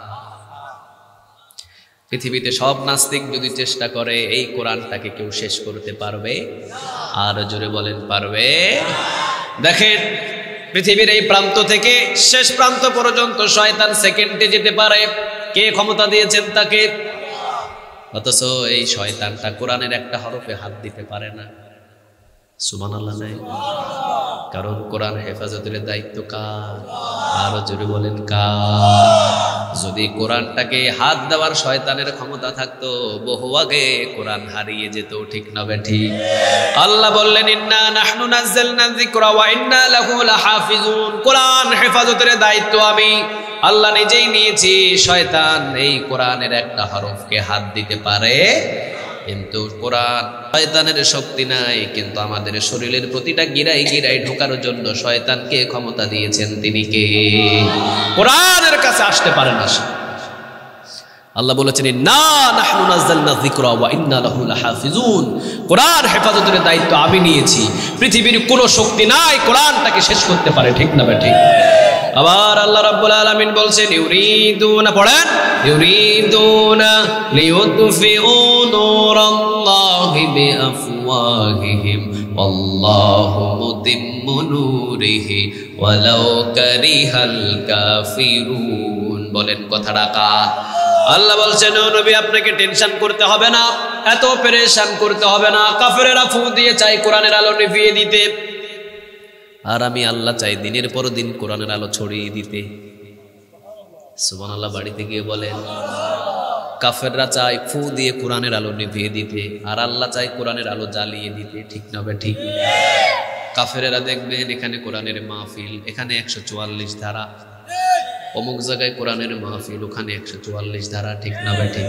পৃথিবীতে সব নাস্তিক যদি চেষ্টা করে এই কোরআনটাকে কেউ শেষ করতে পারবে? আর জোরে বলেন, পারবে? দেখেন, পৃথিবীর এই প্রান্ত থেকে শেষ প্রান্ত পর্যন্ত শয়তান সেকেন্ডে যেতে পারে। কে ক্ষমতা দিয়েছেন তাকে? অথচ এই শয়তানটা কোরআনের একটা হরফে হাত দিতে পারে না। সুবহানাল্লাহ নাই? কারণ কোরআন হেফাজতের দায়িত্ব কার? আরো জোরে বলেন, কার? যদি কোরআনটাকে হাত দেওয়ার শয়তানের ক্ষমতা থাকতো বহু আগে কোরআন হারিয়ে যেত, ঠিক না ঠিক? আল্লাহ বললেন, ইন্না নাহনু নাযালনা যিকরা ওয়া ইন্না লাহু লাহাফিজুন। কোরআন হেফাজতের দায়িত্ব আমি আল্লাহ নিজেই নিয়েছি। শয়তান এই কোরআনের একটা হরফকে হাত দিতে পারে, কিন্তু কোরআন শয়তানের শক্তি নাই। কিন্তু আমাদের শরীরের প্রতিটা গিরায় গিরায় ঢোকার জন্য শয়তানকে ক্ষমতা দিয়েছেন। তিনি কে? কোরআনের কাছে আসতে পারে না সে। আল্লাহ বলেছেন, ইন্না নাহনু নাযালনা যিকরা ওয়া ইন্না লাহু লাহাফিজুন। কোরআন হেফাজতের দায়িত্ব আমি নিয়েছি। পৃথিবীর কোনো শক্তি নাই কোরআনটাকে শেষ করতে পারে, ঠিক না ঠিক? আবার আল্লাহ রাব্বুল আলামিন বলছেন, ইউরিদুনা, পড়েন, ইউরিদুনা লিইউতফিউ নূরাল্লাহি বিআফওয়াহিহিম ওয়াল্লাহু মুতিম্মু নূরিহি ওয়ালাউ কারিহাল কাফিরুন। বলেন কথাটা কার? আল্লাহ বলছেন, ও নবী, আপনাকে টেনশন করতে হবে না, এত পেরেশান করতে হবে না। কাফেরেরা ফু দিয়ে চাই কোরআনের আলো নিভিয়ে দিতে, আর আমি আল্লাহ চাই দিনের পর দিন কোরআনের আলো ছড়িয়ে দিতে। সুবহানাল্লাহ। বাড়িতে গিয়ে বলেন, কাফেররা চায় ফু দিয়ে কোরআনের আলো নিভিয়ে দিতে, আর আল্লাহ চাই কোরআনের আলো জ্বালিয়ে দিতে, ঠিক না ঠিক? কাফেরেরা দেখবেন এখানে কোরআনের মাহফিল, এখানে 144 ধারা, অমুক জায়গায় কোরআনের মাহফিল, ওখানে 144 ধারা, ঠিক না ঠিক?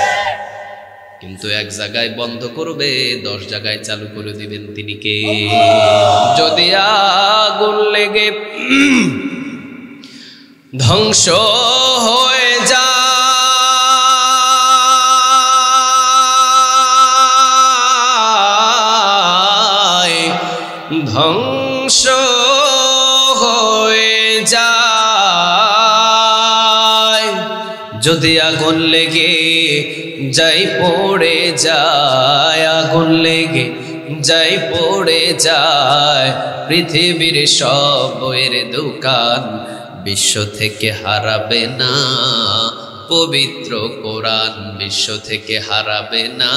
কিন্তু এক জায়গায় বন্ধ করবে, 10 জায়গায় চালু করে দিবেন। তিনি কে? যদি আগুন লেগে ধ্বংস হয়ে যায়, ধ্বংস হয়ে যায়, যদি আগুন লেগে যাই পড়ে যায়, আগুন লেগে যাই পড়ে যায়, পৃথিবীর সব বইয়ের দোকান বিশ্ব থেকে হারাবে না পবিত্র কোরআন, বিশ্ব থেকে হারাবে না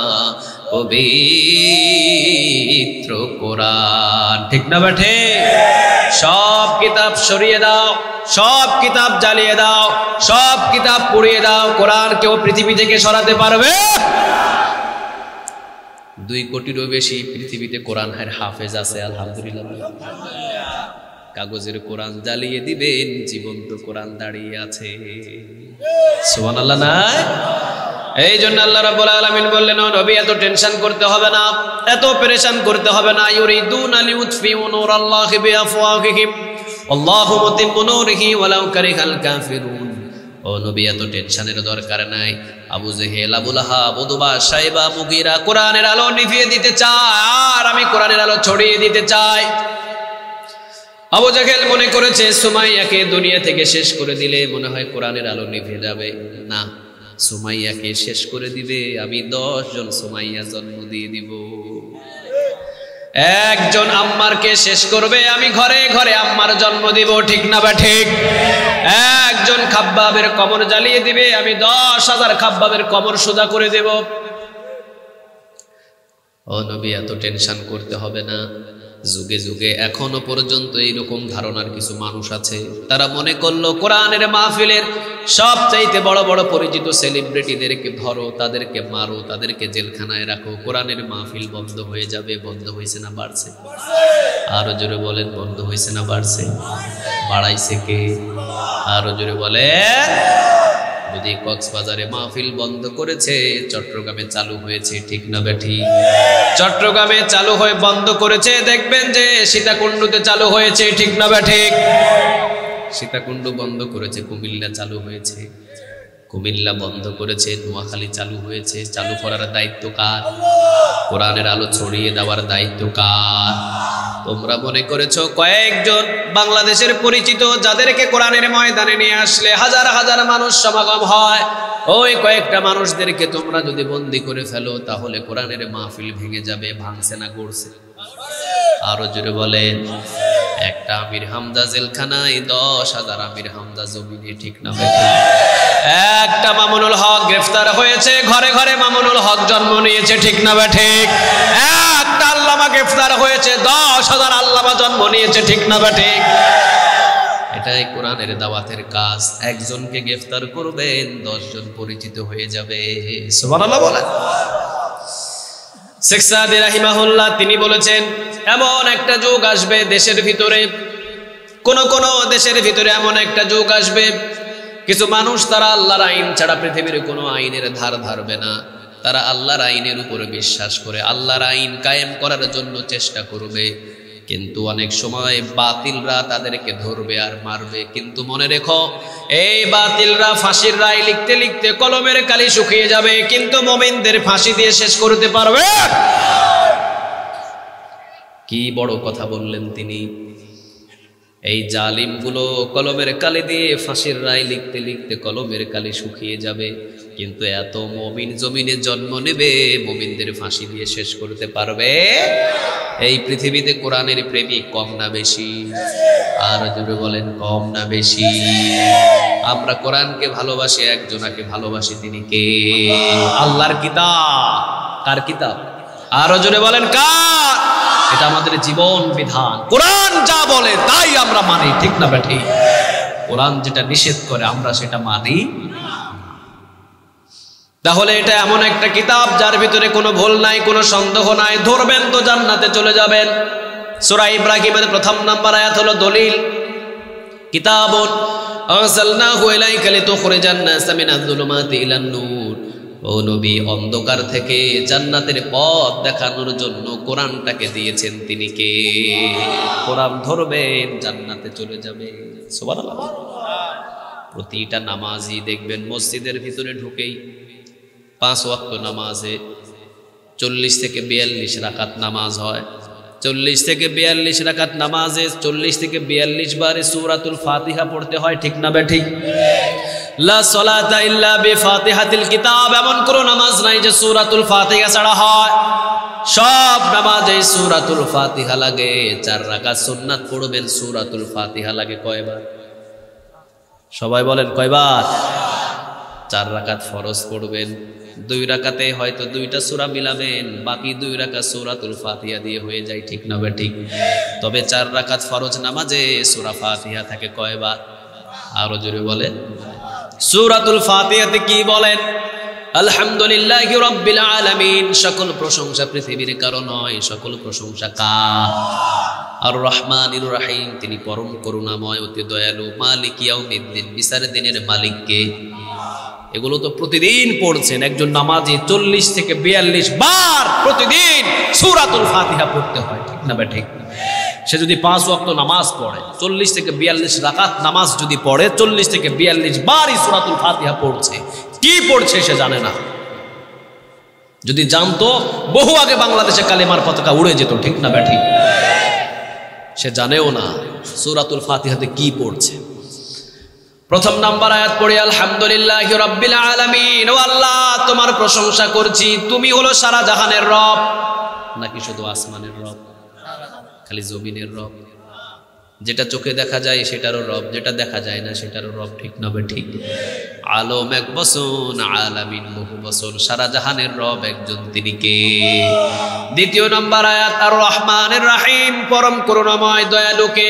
পবিত্র কোরআন, ঠিক না বেঠে? সব কিতাব সরিয়ে দাও, সব কিতাব জ্বালিয়ে দাও, সব কিতাব পুড়িয়ে দাও, কোরআন কেউ পৃথিবী থেকে সরাতে পারবে? 2 কোটিরও বেশি পৃথিবীতে কোরআনের হাফেজ আছে, আলহামদুলিল্লাহ। কাগজের কোরআন জ্বালিয়ে দিবেন, জীবন্ত কোরআন দাঁড়িয়ে আছে। সুবহানাল্লাহ না? এই জন্য আল্লাহ রাব্বুল আলামিন বললেন, ও নবী এত টেনশন করতে হবে না, এত পেরেশান করতে হবে না। ইউরিদুনা লিউতফিউ নূরাল্লাহি বিআফওয়াহিহিম আল্লাহু মুতিম্মু নূরিহি ওয়ালাউ কারিহাল কাফিরুন। ও নবী এত টেনশনের দরকার নাই। Abu Jahl, Abu Lahab, Utbah, Shaybah, Mughirah কোরআনের আলো নিভিয়ে দিতে চায়, আর আমি কোরআনের আলো ছড়িয়ে দিতে চাই। আবু জেহেল মনে করেছে সুমাইয়াকে দুনিয়া থেকে শেষ করে দিলে মনে হয় কোরআনের আলো নিভে যাবে। না, সুমাইয়াকে শেষ করে দিবে, আমি 10 জন সুমাইয়া জন্ম দিয়ে দিব। একজন আম্মারকে শেষ করবে, আমি ঘরে ঘরে আম্মার জন্ম দিব। ঠিক না বা ঠিক? একজন খাব্বাবের কবর জ্বালিয়ে দিবে, আমি 10,000 খাব্বাবের কবর সোজা করে দেব। ও নবী এত টেনশন করতে হবে না। যুগে যুগে এখনো পর্যন্ত এইরকম ধারণার কিছু মানুষ আছে, তারা মনে করলো কোরআনের মাহফিলের সবচাইতে বড় বড় পরিচিত সেলিব্রিটিদেরকে ধরো, তাদেরকে মারো, তাদেরকে জেলখানায় রাখো, কোরআনের মাহফিল বন্ধ হয়ে যাবে। বন্ধ হয়েছে না বাড়ছে? আরো জোরে বলেন, বন্ধ হয়েছে না বাড়ছে? বাড়াইছে কে? আরো জোরে বলেন। যদি কক্সবাজারে মাহফিল বন্ধ করেছে, চট্টগ্রামে চালু হয়েছে। ঠিক না বেঠি? চট্টগ্রামে চালু হয়ে বন্ধ করেছে, দেখবেন যে সীতাকুণ্ডুতে চালু হয়েছে। ঠিক না বেঠিক? সীতাকুণ্ডু বন্ধ করেছে, কুমিল্লা চালু হয়েছে। কুমিল্লা বন্ধ করেছে, নোয়াখালী চালু হয়েছে। চালু করার দায়িত্ব কার? কোরআনের আলো ছড়িয়ে দেওয়ার দায়িত্ব কার? তোমরা মনে করেছো কয়েকজন বাংলাদেশের পরিচিত যাদেরকে কোরআনের ময়দানে নিয়ে আসলে হাজার হাজার মানুষ সমাগম হয়, ওই কয়েকটা মানুষদেরকে তোমরা যদি বন্দী করে ফেলো তাহলে কোরআনের মাহফিল ভেঙে যাবে। ভাঙছে না গড়ছে? আরো জোরে বলেন। একটা আমির হামজা জেলখানায়, 10,000 আমির হামজা জমিনে। ঠিক না বেঠিক? একটা মামুনুল হক গ্রেফতার হয়েছে, ঘরে ঘরে মামুনুল হক জন্ম নিয়েছে। ঠিক না বেঠিক? একটা আল্লামা গ্রেফতার হয়েছে, 10,000 আল্লামা জন্ম নিয়েছে। ঠিক না বেঠিক? এটাই কোরআনের দাওয়াতের কাজ। একজনকে গ্রেফতার করবেন, 10 জন পরিচিত হয়ে যাবে। সুবহানাল্লাহ বলেন। শেখ সাদি রাহিমাহুল্লাহ তিনি বলেছেন, এমন একটা যুগ আসবে দেশের ভিতরে, কোন কোন দেশের ভিতরে এমন একটা যুগ আসবে, কিছু মানুষ তারা আল্লাহর আইন ছাড়া পৃথিবীর কোনো আইনের ধার ধারবে না। তারা আল্লাহর আইনের উপরে বিশ্বাস করে আল্লাহর আইন কায়েম করার জন্য চেষ্টা করবে, কিন্তু অনেক সময় বাতিলরা তাদেরকে ধরবে আর মারবে। কিন্তু মনে রেখো, এই বাতিলরা ফাঁসির রায় লিখতে লিখতে কলমের কালি শুকিয়ে যাবে, কিন্তু মুমিনদের ফাঁসি দিয়ে শেষ করতে পারবে। কি বড় কথা বললেন তিনি। এই জালিমগুলো কলমের কালি দিয়ে ফাঁসির রায় লিখতে লিখতে কলমের কালি শুকিয়ে যাবে, কিন্তু এত মুমিন জমিনে জন্ম নেবে, মুমিনদের ফাঁসি দিয়ে শেষ করতে পারবে। এই পৃথিবীতে কোরআনের প্রেমিক কম না বেশি? আর জোরে বলেন, কম না বেশি? আমরা কোরআনকে ভালোবাসি, একজনাকে ভালোবাসি, তিনি কে? আল্লাহর কিতাব। কার কিতাব? আরো জোরে বলেন, কার? এটা আমাদের জীবন বিধান। কোরআন যা বলে তাই আমরা মানি। ঠিক না বেঠি? কোরআন যেটা নিষেধ করে আমরা সেটা মানি। তাহলে এটা এমন একটা কিতাব যার ভিতরে কোনো ভুল নাই, কোনো সন্দেহ নাই। ধরবেন তো জান্নাতে চলে যাবেন। সূরা ইব্রাহিমের 1 নম্বর আয়াত হলো দলিল। কিতাবুন আরসালনাহু ইলাইকা লিতুখরিজান নাসা মিনাজ যুলুমাতি ইলান নূর। ও নবী, অন্ধকার থেকে জান্নাতের পথ দেখানোর জন্য কোরআনটাকে দিয়েছেন তিনি কে? কোরআন ধরবেন, জান্নাতে চলে যাবে। সুবহানাল্লাহ। প্রতিটা নামাজি দেখবেন মসজিদের ভিতরে ঢুকেই 5 ওয়াক্ত নামাজে 40 থেকে 42 রাকাত নামাজ হয়। 40 থেকে 42 রাকাত নামাজে 40 থেকে 42 বারে সূরাতুল ফাতিহা পড়তে হয়। ঠিক না বেঠিক? লা সালাতা ইল্লা বিফাতিহাতিল কিতাব। এমন কোন নামাজ নাই যে সূরাতুল ফাতিহা ছাড়া হয়। সব নামাজে সূরাতুল ফাতিহা লাগে। 4 রাকাত সুন্নাত পড়বেন, সূরাতুল ফাতিহা লাগে কয়বার? সবাই বলেন কয়বার? 4 রাকাত ফরজ পড়বেন, 2 রাকাতে হয়তো 2টা সূরা মিলাবেন, বাকি 2 রাকাত সূরাতুল ফাতিহা দিয়ে হয়ে যায়। ঠিক না বেঠিক? তবে 4 রাকাত ফরজ নামাজে সূরা ফাতিহা থাকে কয়বার? আরো জোরে বলেন। সূরাতুল ফাতিহাতে কি বলেন? আলহামদুলিল্লাহি রাব্বিল আলামিন, সকল প্রশংসা পৃথিবীর কারো নয়, সকল প্রশংসা কার? আর রহমানির রহিম, তিনি পরম করুণাময়, অতি দয়ালু। মালিক ইয়াউমিদ্দিন, বিচারের দিনের মালিককে। এগুলো তো প্রতিদিন পড়ছেন। একজন নামাজি 40 থেকে 42 বার প্রতিদিন সূরাতুল ফাতিহা পড়তে হয়, ঠিক না বে ঠিক? সে যদি 5 ওয়াক্ত নামাজ পড়ে, 40 থেকে 42 রাকাত নামাজ যদি পড়ে, 40 থেকে 42 বারই সূরাতুল ফাতিহা পড়ছে। কি পড়ছে সে জানে না। যদি জানতো, বহু আগে বাংলাদেশে কালেমার পতাকা উড়ে যেত, ঠিক না বে ঠিক? সে জানেও না সূরাতুল ফাতিহাতে কি পড়ছে। প্রথম নাম্বার আয়াত পড়ি, আলহামদুলিল্লাহি রাব্বিল আলামিন। ও আল্লাহ, তোমার প্রশংসা করছি, তুমি হলো সারা জাহানের রব। নাকি শুধু আসমানের রব, খালি জমিনের রব? যেটা চোখে দেখা যায় সেটারও রব, যেটা দেখা যায় না সেটারও রব, ঠিক না বে ঠিক? আলম এক বসন, আলামিন বহু বসন, সারা জাহানের রব একজন, তিনি কে? দ্বিতীয় নাম্বার আয়াত, আর রহমানের রহিম, পরম করুণাময় দয়ালুকে।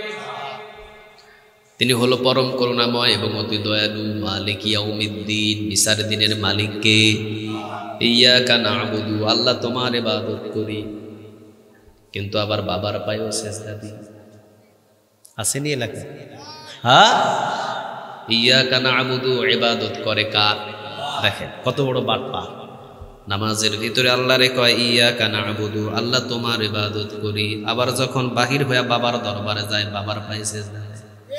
তিনি হলো পরম করুণাময় এবং অতি দয়ালু। মালিক ইয়াউমিদ্দিন, বিচার দিনের মালিককে। ইয়্যাকা না'বুদু, আল্লাহ তোমার ইবাদত করি, কিন্তু আবার বাবার পায়েও সেজদা দিই। আসেনি এলাকা? হ্যাঁ, ইয়্যাকা না'বুদু, ইবাদত করে কার? দেখেন কত বড় বাটপা। নামাজের ভিতরে আল্লাহরে কয় ইয়্যাকা না'বুদু, আল্লাহ তোমার ইবাদত করি, আবার যখন বাহির হয়ে বাবার দরবারে যায় বাবার পায়ে সেজদা দেয়।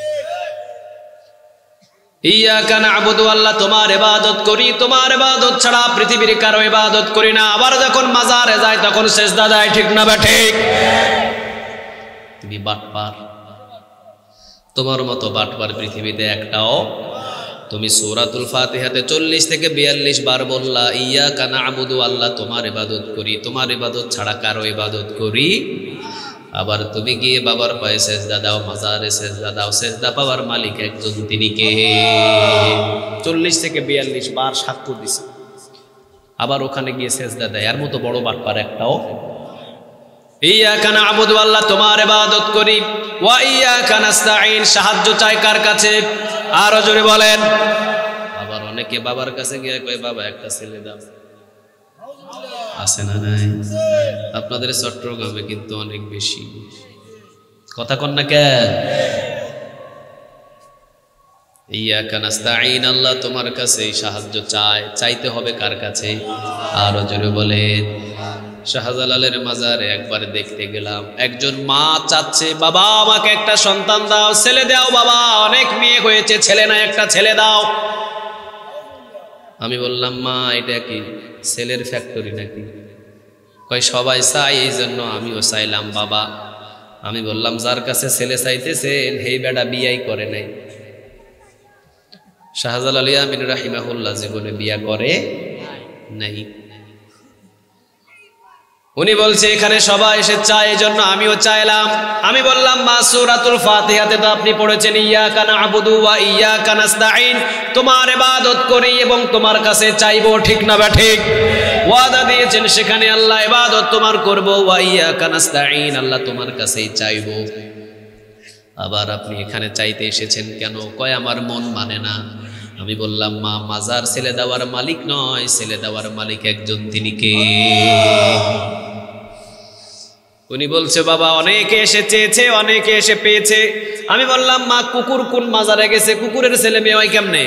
ইয়্যাকা না'বুদু, আল্লাহ তোমার ইবাদত করি, তোমার ইবাদত ছাড়া পৃথিবীর কারো ইবাদত করি না। আবার যখন মাজারে যায় তখন সেজদা দেয়, ঠিক না বে ঠিক? তুমি বাটপার, তোমার মতো বাটপার পৃথিবীতে একটাও। তুমি সূরাতুল ফাতিহাতে 40 থেকে 42 বার বললা ইয়্যাকা না'বুদু, আল্লাহ তোমার ইবাদত করি, তোমার ইবাদত ছাড়া কারো ইবাদত করি। আবার তুমি গিয়ে বাবার পায়ে সেজদা দাও, মাজারে সেজদা দাও। সেজদা পাওয়ার মালিক একজন, তিনি কে? 40 থেকে 42 বার সাক্ষ্য দিছে, আবার ওখানে গিয়ে সেজদা দেয়। এর মতো বড় বাটপার একটাও। ইয়্যাকা না'বুদু, আল্লাহ তোমার ইবাদত করি, ওয়া ইয়্যাকা নাস্তাঈন, সাহায্য চাই কার কাছে? আরো জোরে বলেন। আবার অনেকে বাবার কাছে গিয়ে কয় বাবা একটা ছেলে দাও। আছে না নাই? আপনাদের চট্টগ্রামে কিন্তু অনেক বেশি। কথা কন না কে? ইয়্যাকা নাস্তাঈন, আল্লাহ তোমার কাছে সাহায্য চাইতে হবে কার কাছে? আরো জোরে বলেন। শাহজালালের মাজারে একবার দেখতে গেলাম, একজন মা চাচ্ছে বাবা আমাকে একটা সন্তান দাও, ছেলে দাও বাবা, অনেক মেয়ে হয়েছে, ছেলে না, একটা ছেলে দাও। আমি বললাম মা এটা কি ছেলের ফ্যাক্টরি নাকি? কয় সবাই চাই, এই জন্য আমিও চাইলাম বাবা। আমি বললাম যার কাছে ছেলে চাইতেছেন হেই বেটা বিয়াই করে নাই। শাহজালাল ইয়ামিন রাহিমাহুল্লাহ জীবনে বিয়া করে নাই। উনি বলছে এখানে সবাই এসে চায়, এই জন্য আমিও চাইলাম। আমি বললাম মা সূরাতুল ফাতিহাতে তো আপনি পড়েছেন ইয়্যাকা না'বুদু ওয়া ইয়্যাকা নাস্তাঈন, তোমার ইবাদত করি এবং তোমার কাছে চাইবো, ঠিক না বা ঠিক? ওয়াদা দিয়েছেন সেখানে আল্লাহ ইবাদত তোমার করব, ওয়া ইয়্যাকা নাস্তাঈন, আল্লাহ তোমার কাছেই চাইবো। আবার আপনি এখানে চাইতে এসেছেন কেন? কয় আমার মন মানে না। আমি বললাম মা মাজার ছেলে দেওয়ার মালিক নয়, ছেলে দেওয়ার মালিক একজন, তিনি কে? উনি বলছে বাবা অনেকে এসে চেয়েছে, অনেকে এসে পেয়েছে। আমি বললাম মা কুকুর কোন মাজারে গেছে? কুকুরের ছেলে মেয়ে হয় কেমনে?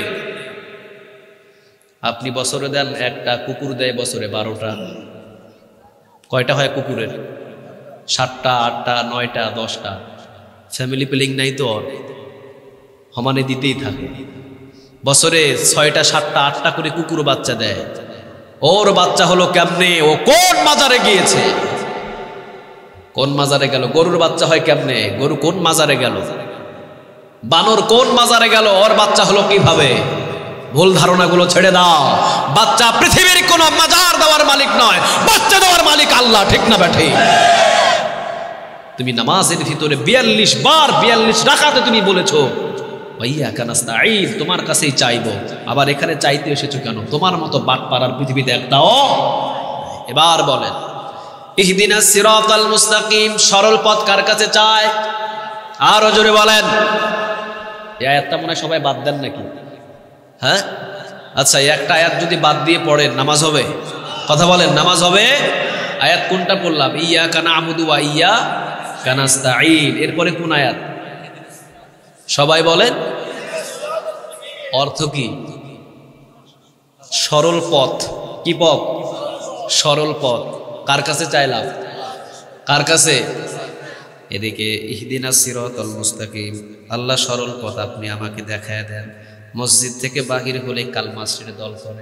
আপনি বছরে দেন একটা, কুকুর দেয় বছরে 12টা। কয়টা হয় কুকুরের? 7টা, 8টা, 9টা, 10টা। ফ্যামিলি প্ল্যানিং নাই তো, সমানে দিতেই থাকে। বছরে 6টা, 7টা, 8টা করে কুকুর বাচ্চা দেয়। ওর বাচ্চা হলো কেমনে? ও কোন মাজারে গিয়েছে? কোন মাজারে গেল? গরুর বাচ্চা হয় কেমনে? গরু কোন মাজারে গেল? বানর কোন মাজারে গেল? ওর বাচ্চা হলো কিভাবে? ভুল ধারণাগুলো ছেড়ে দাও। বাচ্চা পৃথিবীর কোন মাজার দেওয়ার মালিক নয়, বাচ্চা দেওয়ার মালিক আল্লাহ, ঠিক না বেঠি? তুমি নামাজের ভিতরে 42 বার 42 রাকাতে তুমি বলেছো ইয়্যাকা নাস্তাঈন, তোমার কাছেই চাইবো। আবার এখানে চাইতে এসেছো কেন? তোমার মতো বাটপাড়ার পৃথিবীতে একটাও। এবার বলেন ইহদিনাস সিরাতাল মুস্তাকিম, সরল পথ কার কাছে চায়? আরো জোরে বলেন। এই আয়াতটা মনে হয় সবাই বাদ দেন নাকি? হ্যাঁ, আচ্ছা, একটা আয়াত যদি বাদ দিয়ে পড়েন নামাজ হবে? কথা বলেন, নামাজ হবে? আয়াত কোনটা পড়লাম? ইয়্যাকা না'বুদু ওয়া ইয়্যাকা নাস্তাঈন। এরপরে কোন আয়াত? সবাই বলেন। অর্থ কি? সরল পথ। কি পথ? সরল পথ। কার কাছে চাইলাম? কার কাছে? এদিকে ইহদিনাস সিরাতাল মুস্তাকিম, আল্লাহ সরল পথ আপনি আমাকে দেখায় দেন। মসজিদ থেকে বাহির হলে কালমা ছেড়ে দল করে।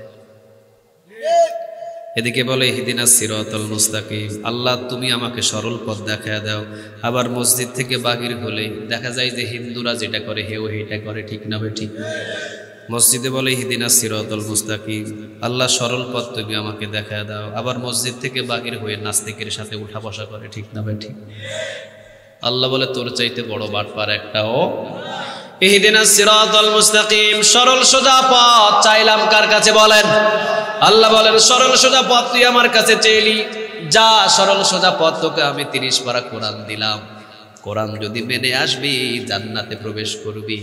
এদিকে বলে ইহদিনাস সিরাতাল মুস্তাকিম, আল্লাহ তুমি আমাকে সরল পথ দেখায় দাও। আবার মসজিদ থেকে বাহির হলে দেখা যায় যে হিন্দুরা যেটা করে হেও হেটা করে, ঠিক না বে ঠিক? মসজিদে বলে ইহদিনাস সিরাতাল মুস্তাকিম, আল্লাহ সরল পথ তুমি আমাকে দেখায় দাও। আবার মসজিদ থেকে বাহির হয়ে নাস্তিকের সাথে উঠা বসা করে, ঠিক না বে ঠিক? আল্লাহ বলে তোর চাইতে বড় বাটপার একটাও। ইহদিনাস সিরাতাল মুস্তাকিম, সরল সোজা পথ চাইলাম কার কাছে বলেন? আল্লাহ বলেন সরল সোজা পথ তুই আমার কাছে চাইলি, যা সরল সোজা পথ তোকে আমি 30 পারা কোরআন দিলাম। কোরআন যদি মেনে আসবি জান্নাতে প্রবেশ করবি।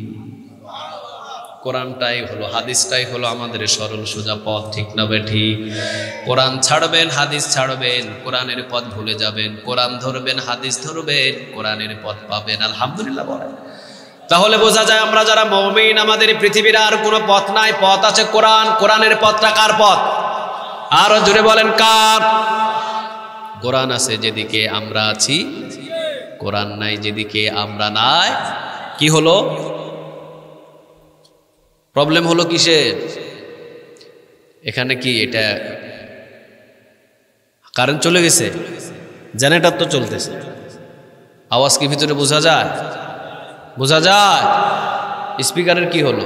কোরআনটাই হলো, হাদিসটাই হলো আমাদের সরল সোজা পথ, ঠিক না বে ঠিক? কোরআন ছাড়বেন, হাদিস ছাড়বেন, কোরআনের পথ ভুলে যাবেন। কোরআন ধরবেন, হাদিস ধরবেন, কোরআনের পথ পাবেন। আলহামদুলিল্লাহ বলেন। তাহলে বোঝা যায় আমরা যারা মুমিন আমাদের পৃথিবীর আর কোনো পথ নাই, পথ আছে কোরআন। কোরআনের পথটা কার পথ? আরো জোরে বলেন কার? কোরআন আছে যেদিকে আমরা আছি, কোরআন নাই যেদিকে আমরা নাই। কি হলো প্রবলেম? হলো কিসের? এখানে কি এটা কারেন্ট চলে গেছে? জেনারেটর তো চলতেছে, আওয়াজ কি ভিতরে বোঝা যায়? বোঝা যায়? স্পিকারের কি হলো?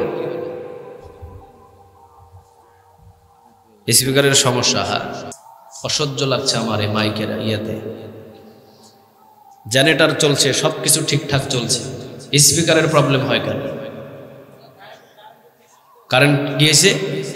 স্পিকারের সমস্যা। অসহ্য লাগছে আমার এই মাইকের ইয়েতে। জেনারেটর চলছে, সবকিছু ঠিকঠাক চলছে, স্পিকারের প্রবলেম হয় কেন? কারেন্ট গিয়েছে?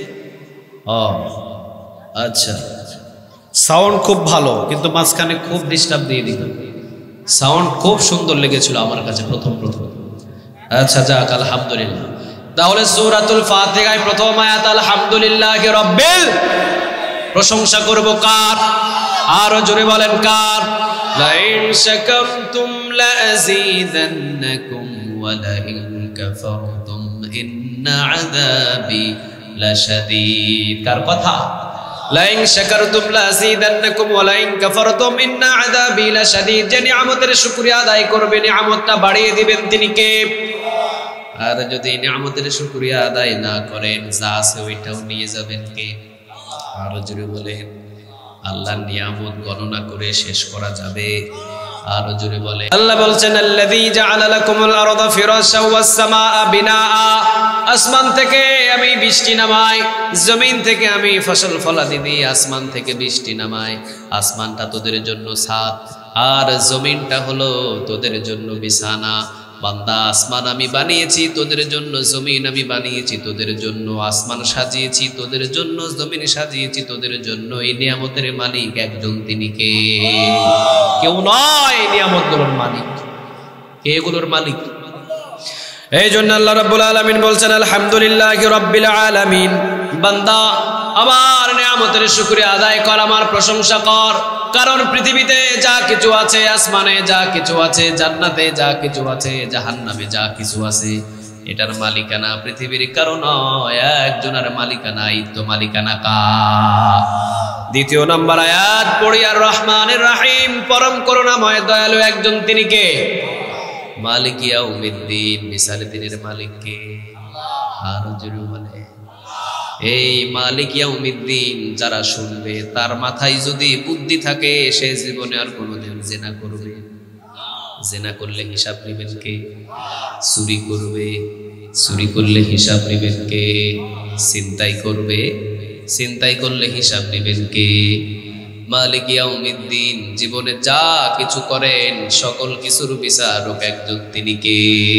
ও আচ্ছা, সাউন্ড খুব ভালো, কিন্তু মাঝখানে খুব ডিস্টার্ব দিয়ে দিল। সাউন্ড খুব সুন্দর লেগেছিল আমার কাছে প্রথম। আচ্ছা যাক, আলহামদুলিল্লাহ। তাহলে সূরাতুল ফাতিহায় প্রথম আয়াত আলহামদুলিল্লাহি রাব্বিল, প্রশংসা করব কার? আরো জোরে বলেন কার? লাইন শাকারতুম লাযীদান্নাকুম ওয়া লাইন কাফারতুম ইন্না আযাবি লাশাদীদ। কার কথা? লাইন শাকারতুম লাযীদান্নাকুম ওয়া লাইন কাফারতুম ইন্না আযাবি লাশাদীদ। যে নিয়ামতের শুকরিয়া আদায় করবে নিয়ামতটা বাড়িয়ে দিবেন তিনি কে? আর যদি নিয়ামতের শুকরিয়া আদায় না করেন যা আছে ওইটাও নিয়ে যাবেন কে? আরো জোরে বলেন। আল্লাহর নিয়ামত গণনা করে শেষ করা যাবে? আরো জোরে বলেন। আল্লাহ বলছেন আল্লাযী জাআলা লাকুমুল আরদা ফিরাশাও ওয়াস সামাআ বিনাআ, আসমান থেকে আমি বৃষ্টি নামাই, জমিন থেকে আমি ফসল ফলাদি দিই। আসমান থেকে বৃষ্টি নামাই, আসমানটা তোদের জন্য ছাদ, আর জমিনটা হলো তোদের জন্য বিছানা। বান্দা, আসমান আমি বানিয়েছি তোদের জন্য, জমিন আমি বানিয়েছি তোদের জন্য, আসমান সাজিয়েছি তোদের জন্য, জমিন সাজিয়েছি তোদের জন্য। এই নিয়ামতের মালিক একজন, তিনি কে? কেউ নয়। নিয়ামতগুলোর মালিক কে? এগুলোর মালিক। এই জন্য আল্লাহ রাব্বুল আলামিন বলছেন আলহামদুলিল্লাহি রাব্বিল আলামিন। বান্দা, আমার নিয়ামতের শুকরিয়া আদায় কর, আমার প্রশংসা কর। কারণ পৃথিবীতে যা কিছু আছে, আসমানে যা কিছু আছে, জান্নাতে যা কিছু আছে, জাহান্নামে যা কিছু আছে, এটার মালিকানা পৃথিবীর কারো নয়, একজনের মালিকানা। এই তো মালিকানা কার? দ্বিতীয় নম্বর আয়াত পড়ি, আর রহমানির রহিম, পরম করুণাময় দয়ালু একজন, তিনি কে? মালিক ইয়াউমিদ্দিন, মিসালে দিনের মালিক কে? আরো জোরে বলে। এই মালিক ইয়াউমিদ্দিন যারা শুনবে, তার মাথায় যদি বুদ্ধি থাকে, সে জীবনে আর কোনোদিন জিনা করবে? জিনা করলে হিসাব নেবেন কে? চুরি করবে, চুরি করলে হিসাব নেবেন কে? ছিনতাই করবে, ছিনতাই করলে হিসাব নেবেন কে? মালিক ইয়াউমিদ্দিন, জীবনে যা কিছু করেন সকল কিছুর বিচারক একজন, তিনি কে?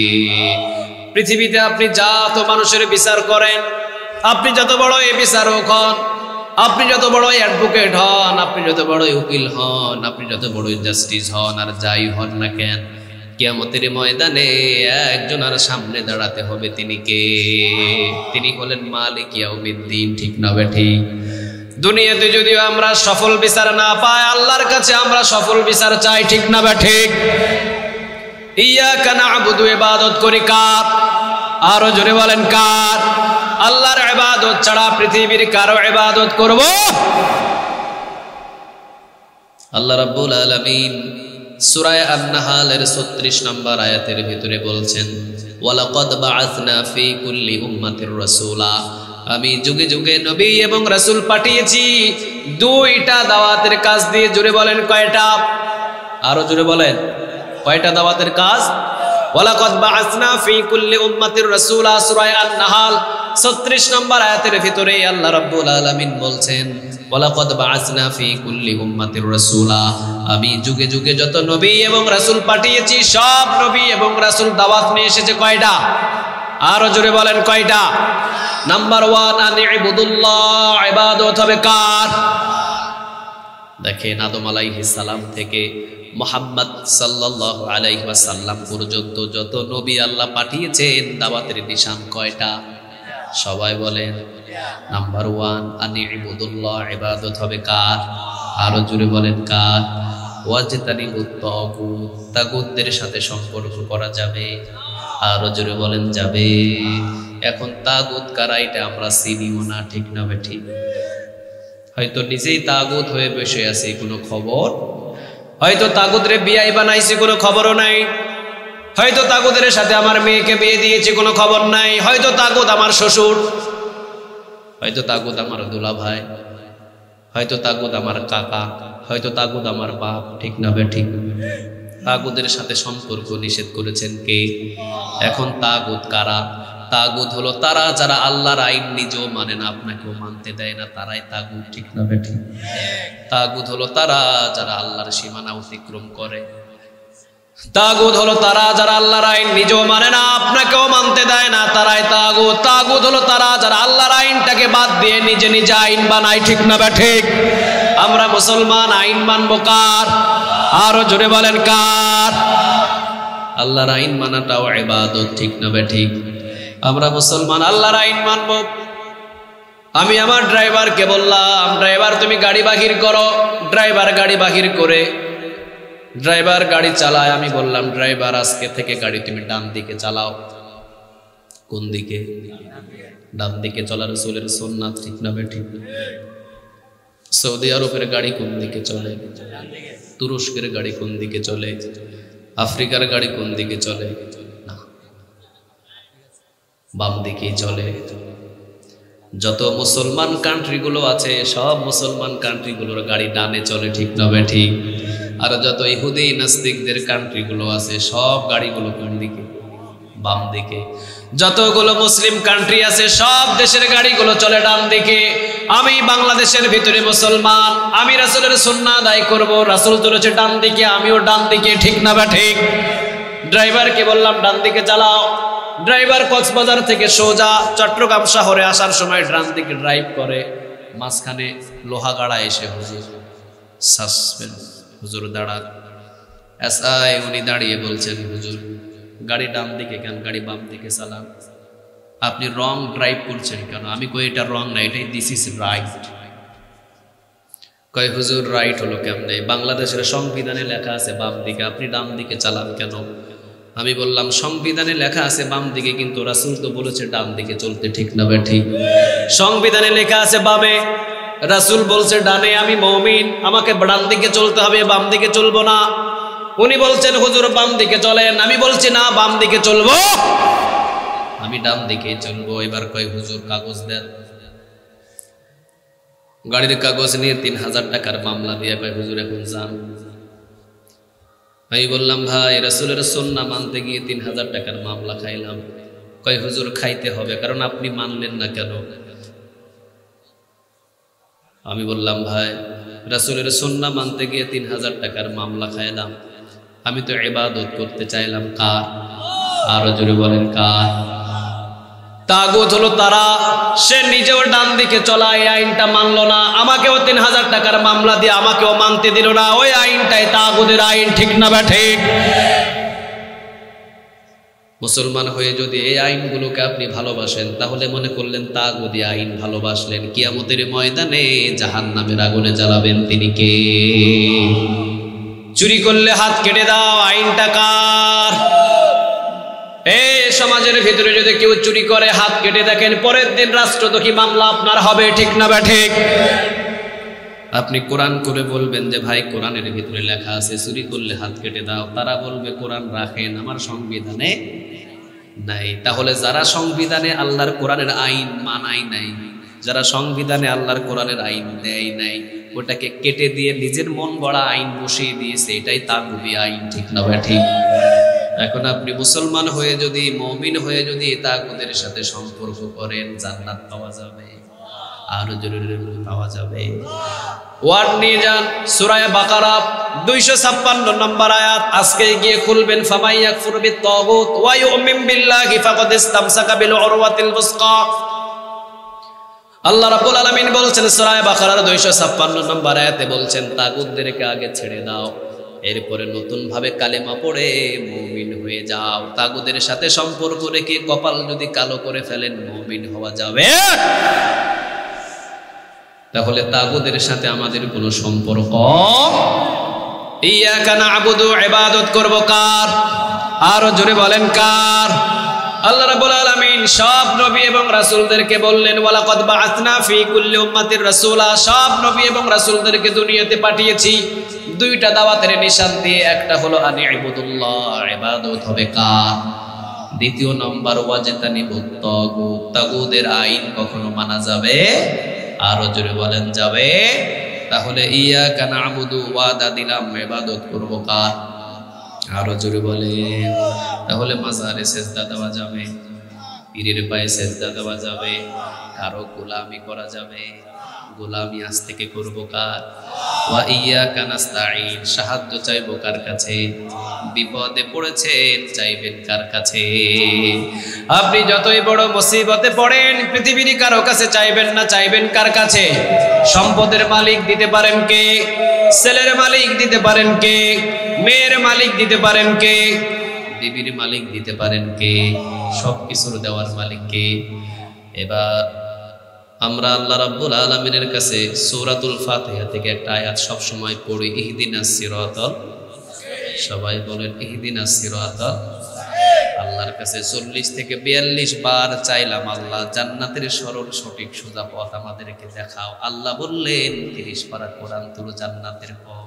পৃথিবীতে আপনি যা তো মানুষের বিচার করেন, আপনি যত বড় এই বিচারক হন, আপনি যত বড় অ্যাডভোকেট হন, আপনি যত বড় উকিল হন, আপনি যত বড় জাস্টিস হন, আর যাই হন না কেন, কিয়ামতের ময়দানে একজন আর সামনে দাঁড়াতে হবে, তিনি কে? তিনি হলেন মালিক ইয়াউমিদ্দিন। ঠিক না বেঠিক? দুনিয়াতে যদিও আমরা সফল বিচার না পাই, আল্লাহর কাছে আমরা সফল বিচার চাই। ঠিক না বেঠিক? ইয়্যাকা না'বুদু, ইবাদত করি কার? আরো জোরে বলেন কার? আল্লাহর ইবাদত ছাড়া পৃথিবীর কারো ইবাদত করব? আল্লাহ রাব্বুল আলামিন সূরা আন-নাহলের 36 নম্বর আয়াতের ভিতরে বলছেন, ওয়ালাকাদ বাআসনা ফি কুল্লি উম্মাতির রাসূলা, আমি যুগে যুগে নবী এবং রাসূল পাঠিয়েছি দুইটা দাওয়াতের কাজ দিয়ে। জোরে বলেন কয়টা? আরো জোরে বলেন কয়টা দাওয়াতের কাজ? ওয়ালাকাদ বাআসনা ফি কুল্লি উম্মাতির রাসূলা, সূরা আন-নাহল 36 নম্বর আয়াতের ভিতরে আল্লাহ রাব্বুল আলামিন বলছেন, ওয়ালাকাদ বাআসনা ফি কুল্লি উম্মাতির রাসূলা, আমি যুগে যুগে যত নবী এবং রাসূল পাঠিয়েছি সব নবী এবং রাসূল দাওয়াত নিয়ে এসেছে কয়টা? আরো জোরে বলেন কয়টা? নাম্বার 1, আনি'বুদুল্লাহ, ইবাদত হবে কার? দেখেন আদম আলাইহিস সালাম থেকে মুহাম্মদ সাল্লাল্লাহু আলাইহি ওয়াসাল্লাম পর্যন্ত যত নবী আল্লাহ পাঠিয়েছেন দাওয়াতের নিশান কয়টা? সবাই বলেন। নাম্বার 1, আনি'বুদুল্লাহ, ইবাদত হবে কার? আরো জোরে বলেন কার? ওয়াজতানিবুত তাগুত, তাগুতদের সাথে সম্পর্ক করা যাবে। আরো জোরে বলেন যাবে। এখন তাগুত কারা এটা আমরা চিনিও না। ঠিক না বেঠিক? হয়তো নিজেই তাগুত হয়ে বসে আছে, কোনো খবর। হয়তো তাগুতরে বিয়াই বানাইছে, কোনো খবরও নাই। হয়তো তাগুতের সাথে আমার মেয়েকে বিয়ে দিয়েছি, কোনো খবর নাই। হয়তো তাগুত আমার শ্বশুর, হয়তো তাগুত আমার দুলা ভাই, হয়তো তাগুত আমার কাকা, হয়তো তাগুত আমার বাপ। ঠিক না বেঠিক? তাগুতের সাথে সম্পর্ক নিষেধ করেছেন কে? এখন তাগুত কারা? তাগুত হলো তারা যারা আল্লাহর আইন নিজেও মানে না, আপনাকেও মানতে দেয় না, তারাই তাগুত। ঠিক না বেঠিক? তাগুত হলো তারা যারা আল্লাহর সীমানা অতিক্রম করে। তাগুত হলো তারা যারা আল্লাহর আইন নিজেও মানে না, আপনাকেও মানতে দেয় না, তারাই তাগুত। তাগুত হলো তারা যারা আল্লাহর আইনটাকে বাদ দিয়ে নিজে নিজে আইন বানায়। ঠিক না বেঠিক? আমরা মুসলমান, আইন মানবো কার? আরো জোরে বলেন কার? আল্লাহর আইন মানাটাও ইবাদত। ঠিক না বেঠিক? আমরা মুসলমান, আল্লাহর আইন মানবো। আমি আমার ড্রাইভারকে বললাম, ড্রাইভার তুমি গাড়ি বাহির করো। ড্রাইভার গাড়ি বাহির করে ড্রাইভার গাড়ি চালায়। আমি বললাম, ড্রাইভার আজকে থেকে গাড়ি তুমি ডান দিকে চালাও। কোন দিকে? ডান দিকে চলা রাসূলের সুন্নাত। ঠিক না বেঠিক? সৌদি আরবের গাড়ি কোন দিকে চলে? তুরস্কের গাড়ি কোন দিকে চলে? আফ্রিকার গাড়ি কোন দিকে চলে? না, বাম দিকেই চলে। যত মুসলমান কান্ট্রিগুলো আছে সব মুসলমান কান্ট্রিগুলোর গাড়ি ডানে চলে। ঠিক না বেঠিক? আর যত ইহুদি নাস্তিকদের কান্ট্রিগুলো আছে সব গাড়িগুলো কোন দিকে? বাম দিকে। যতগুলো মুসলিম কান্ট্রি আছে সব দেশের গাড়িগুলো চলে ডান দিকে। আমি বাংলাদেশের ভিতরে মুসলমান, আমি রাসূলের সুন্নাহ আদায় করব। রাসূল চলেছে ডান দিকে, আমিও ডান দিকে। ঠিক না বেঠিক? ড্রাইভারকে বললাম ডান দিকে চালাও। ড্রাইভার কক্সবাজার থেকে সোজা চট্টগ্রাম শহরে আসার সময় ডান দিকে ড্রাইভ করে। মাঝখানে লোহাগাড়া এসে হুজুর সাসপেন্ড, হুজুর দাঁড়ান। এসআই উনি দাঁড়িয়ে বলছেন, হুজুর গাড়ি ডান দিকে কেন, গাড়ি বাম দিকে চালান, আপনি রং ড্রাইভ করছেন কেন? আমি কই এটা রং না, এটাই দিস ইজ রাইট। কয় হুজুর রাইট হলো কেমনে? বাংলাদেশের সংবিধানে লেখা আছে বাম দিকে, আপনি ডান দিকে চালান কেন? আমি বললাম, সংবিধানে লেখা আছে বাম দিকে, কিন্তু রাসূল তো বলেছে ডান দিকে চলতে। ঠিক না বেঠিক? সংবিধানে লেখা আছে বামে, রাসূল বলছে ডানে। আমি মুমিন, আমাকে ডান দিকে চলতে হবে, বাম দিকে চলবো না। উনি বলছেন হুজুর বাম দিকে চলেন। আমি বলছি না, বাম দিকে চলবো, আমি ডান দিকে চলবো। এবার কয় হুজুর কাগজ দেন। গাড়ির কাগজ নিয়ে 3000 টাকার মামলা দিয়ে কয় হুজুর এখন যান। আমি বললাম, ভাই রাসূলের সুন্নাহ মানতে গিয়ে 3000 টাকার মামলা খাইলাম। কয় হুজুর খাইতে হবে, কারণ আপনি মানলেন না কেন? আমি বললাম, ভাই রাসূলের সুন্নাহ মানতে গিয়ে 3000 টাকার মামলা খাইলাম, আমি তো ইবাদত করতে চাইলাম কার? আরো জোরে বলেন কার? তাগুত হলো তারা, সে নিজেও ডান দিকে চলা, এই আইনটা মানলো না, আমাকেও 3000 টাকার মামলা দিয়ে আমাকেও মানতে দিল না। ওই আইনটাই তাগুতের আইন। ঠিক না বেঠিক? মুসলমান হয়ে যদি এই আইনগুলোকে আপনি ভালোবাসেন, তাহলে মনে করলেন তাগুতি আইন ভালোবাসলেন, কিয়ামতের ময়দানে জাহান্নামের আগুনে জ্বালাবেন তিনি কে? চুরি করলে হাত কেটে দাও, আইনটা কার? এই সমাজের ভিতরে যদি কেউ চুরি করে হাত কেটে দেখেন, পরের দিন রাষ্ট্রদ্রোহী মামলা আপনার হবে, ঠিক না ঠিক? আপনি কোরআন করে বলবেন যে ভাই কোরআনের ভিতরে লেখা আছে চুরি করলে হাত কেটে দাও, তারা বলবে কোরআন রাখেন, আমার সংবিধানে নাই। তাহলে যারা সংবিধানে আল্লাহর কোরআনের আইন মানায় নাই, যারা সংবিধানে আল্লাহর কোরআনের আইন দেয় নাই, ওটাকে কেটে দিয়ে নিজের মন গড়া আইন বসিয়ে দিয়েছে, এটাই তাগুতি আইন, ঠিক না ঠিক? এখন আপনি মুসলমান হয়ে যদি, মুমিন হয়ে যদি তাগুতের সাথে সম্পর্ক করেন, জান্নাত পাওয়া যাবে, আরো জরুরি পাওয়া যাবে। ওয়ার্ড নিয়ে যান সূরা বাকারা 256 নম্বর আয়াত, আজকে গিয়ে খুলবেন। ফামাই ইয়াকফুর বিত-তাগুত ওয়া ইউমিন বিল্লাহি ফাকাদ ইসতামসাকা বিল উরওয়াতিল ওয়াসকা। আল্লাহ রাব্বুল আলামিন বলছেন সূরা বাকারার 256 নম্বর আয়াতে বলছেন, তাগুতদেরকে আগে ছেড়ে দাও, এরপরে নতুন ভাবে কালেমা পড়ে মুমিন হয়ে যাও। তাগুতের সাথে সম্পর্ক রেখে কপাল যদি কালো করে ফেলেন, মুমিন হওয়া যাবে? তাহলে তাগুতের সাথে আমাদের কোনো সম্পর্ক? ইয়াকা না'বুদু, ইবাদত করব কার? আরো জোরে বলেন কার? আল্লাহ রাব্বুল আলামিন সব নবী এবং রাসূলদেরকে বললেন, ওয়ালাকাদ বাআসনা ফি কুল্লি উম্মাতির রাসূলা, সব নবী এবং রাসূলদেরকে দুনিয়াতে পাঠিয়েছি দুইটা দাওয়াতের নিশান দিয়ে। একটা হলো আনি'বুদুল্লাহ, ইবাদত হবে কার? দ্বিতীয় নম্বর ওয়াজতানিবুত তাগুত, তাগুতের আইন কখনো মানা যাবে? আরো জোরে বলেন যাবে? তাহলে ইয়াকা না'বুদু, ওয়াদা দিলাম ইবাদত করব কার? আরো জোরে বলেন। তাহলে মাজারে সেজদা দেওয়া যাবে, পীরের পায়ে সেজদা দেওয়া যাবে, কারো গোলামি করা যাবে? গোলামি আজ থেকে করব কার? ওয়া ইয়াকা নাস্তাঈন, সাহায্য চাইবো কার কাছে? বিপদে পড়েছেন, চাইবেন কার কাছে? আপনি যতই বড় মুসিবতে পড়েন, পৃথিবীর কারো কাছে চাইবেন না, চাইবেন কার কাছে? সম্পদের মালিক দিতে পারেন কে? ছেলের মালিক দিতে পারেন কে? মেয়ের মালিক দিতে পারেন কে? বিবির মালিক দিতে পারেন কে? সবকিছুর দেওয়ার মালিক কে? এবার আমরা আল্লাহ রাব্বুল আলামিনের কাছে সূরাতুল ফাতিহা থেকে একটা আয়াত সব সময় পড়ি, ইহদিনাস সিরাতাল, সবাই বলেন ইহদিনাস সিরাতাল। আল্লাহর কাছে 40 থেকে 42 বার চাইলাম, আল্লাহ জান্নাতের সরল সঠিক সোজা পথ আমাদেরকে দেখাও। আল্লাহ বললেন 30 পারা কোরআন তুলো জান্নাতের পথ।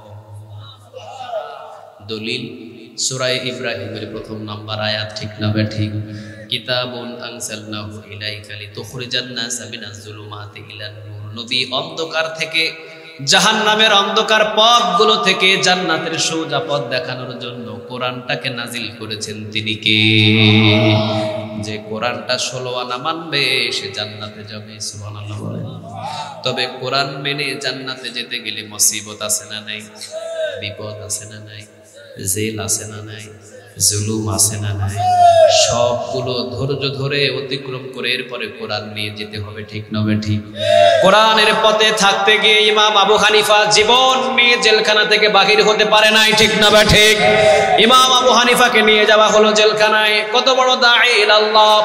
দলিল সূরা ইব্রাহিমের 1 নম্বর আয়াত, ঠিক না ঠিক? কিতাবুন আনসালনাহু ইলাইকা লিতুখরিজান নাসা মিনাজ যুলুমাতি ইলান নূর, নবী অন্ধকার থেকে, জাহান্নামের অন্ধকার পথগুলো থেকে জান্নাতের সোজা পথ দেখানোর জন্য কোরআনটাকে নাজিল করেছেন তিনি কে? যে কোরআনটা 16 আনা মানবে সে জান্নাতে যাবে, সুবহানাল্লাহ বলেন। তবে কোরআন মেনে জান্নাতে যেতে গেলে মুসিবত আছে না নাই? বিপদ আছে না নাই? জেল আছে না নাই? জুলুম আছে না নাই? সবগুলো ধৈর্য ধরে অতিক্রম করে এরপরে কোরআন নিয়ে যেতে হবে, ঠিক না ঠিক? কোরআনের পথে থাকতে গিয়ে ইমাম আবু হানিফা জীবন নিয়ে জেলখানা থেকে বাহির হতে পারে নাই, ঠিক না ঠিক? ইমাম আবু হানিফাকে নিয়ে যাওয়া হলো জেলখানায়। কত বড় দাঈ ইলাল্লাহ!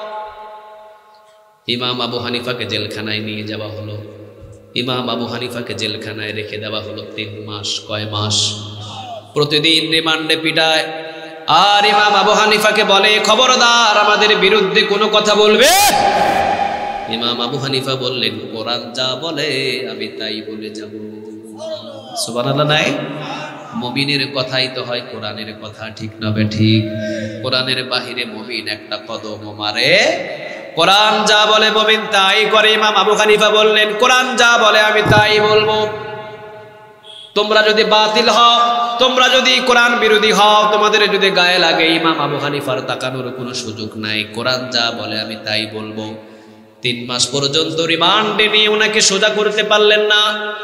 ইমাম আবু হানিফাকে জেলখানায় নিয়ে যাওয়া হলো। ইমাম আবু হানিফাকে জেলখানায় রেখে দেওয়া হলো 3 মাস। কয় মাস? প্রতিদিন রিমান্ডে পিটায়। আর ইমাম আবু হানিফাকে বলে, খবরদার আমাদের বিরুদ্ধে কোনো কথা বলবে। ইমাম আবু হানিফা বললেন, কোরআন যা বলে আমি তাই বলে যাব। সুবহানাল্লাহ নাই? মুমিনের কথাই তো হয় কোরআনের কথা, ঠিক না ঠিক? কোরআনের বাহিরে মুমিন একটা কদম মারে। কোরআন যা বলে মুমিন তাই করে। ইমাম আবু হানিফা বললেন, কোরআন যা বলে আমি তাই বলবো। তোমরা যদি বাতিল হও, তোমরা যদি কোরআন বিরোধী হও, তোমাদের যদি গায়ে লাগে, ইমাম আবু হানিফার তাকানোর কোনো সুযোগ নাই। কোরআন যা বলে আমি তাই বলবো। 3 মাস পর্যন্ত রিমান্ডে নিয়ে ওনাকে সোজা করতে পারলেন না।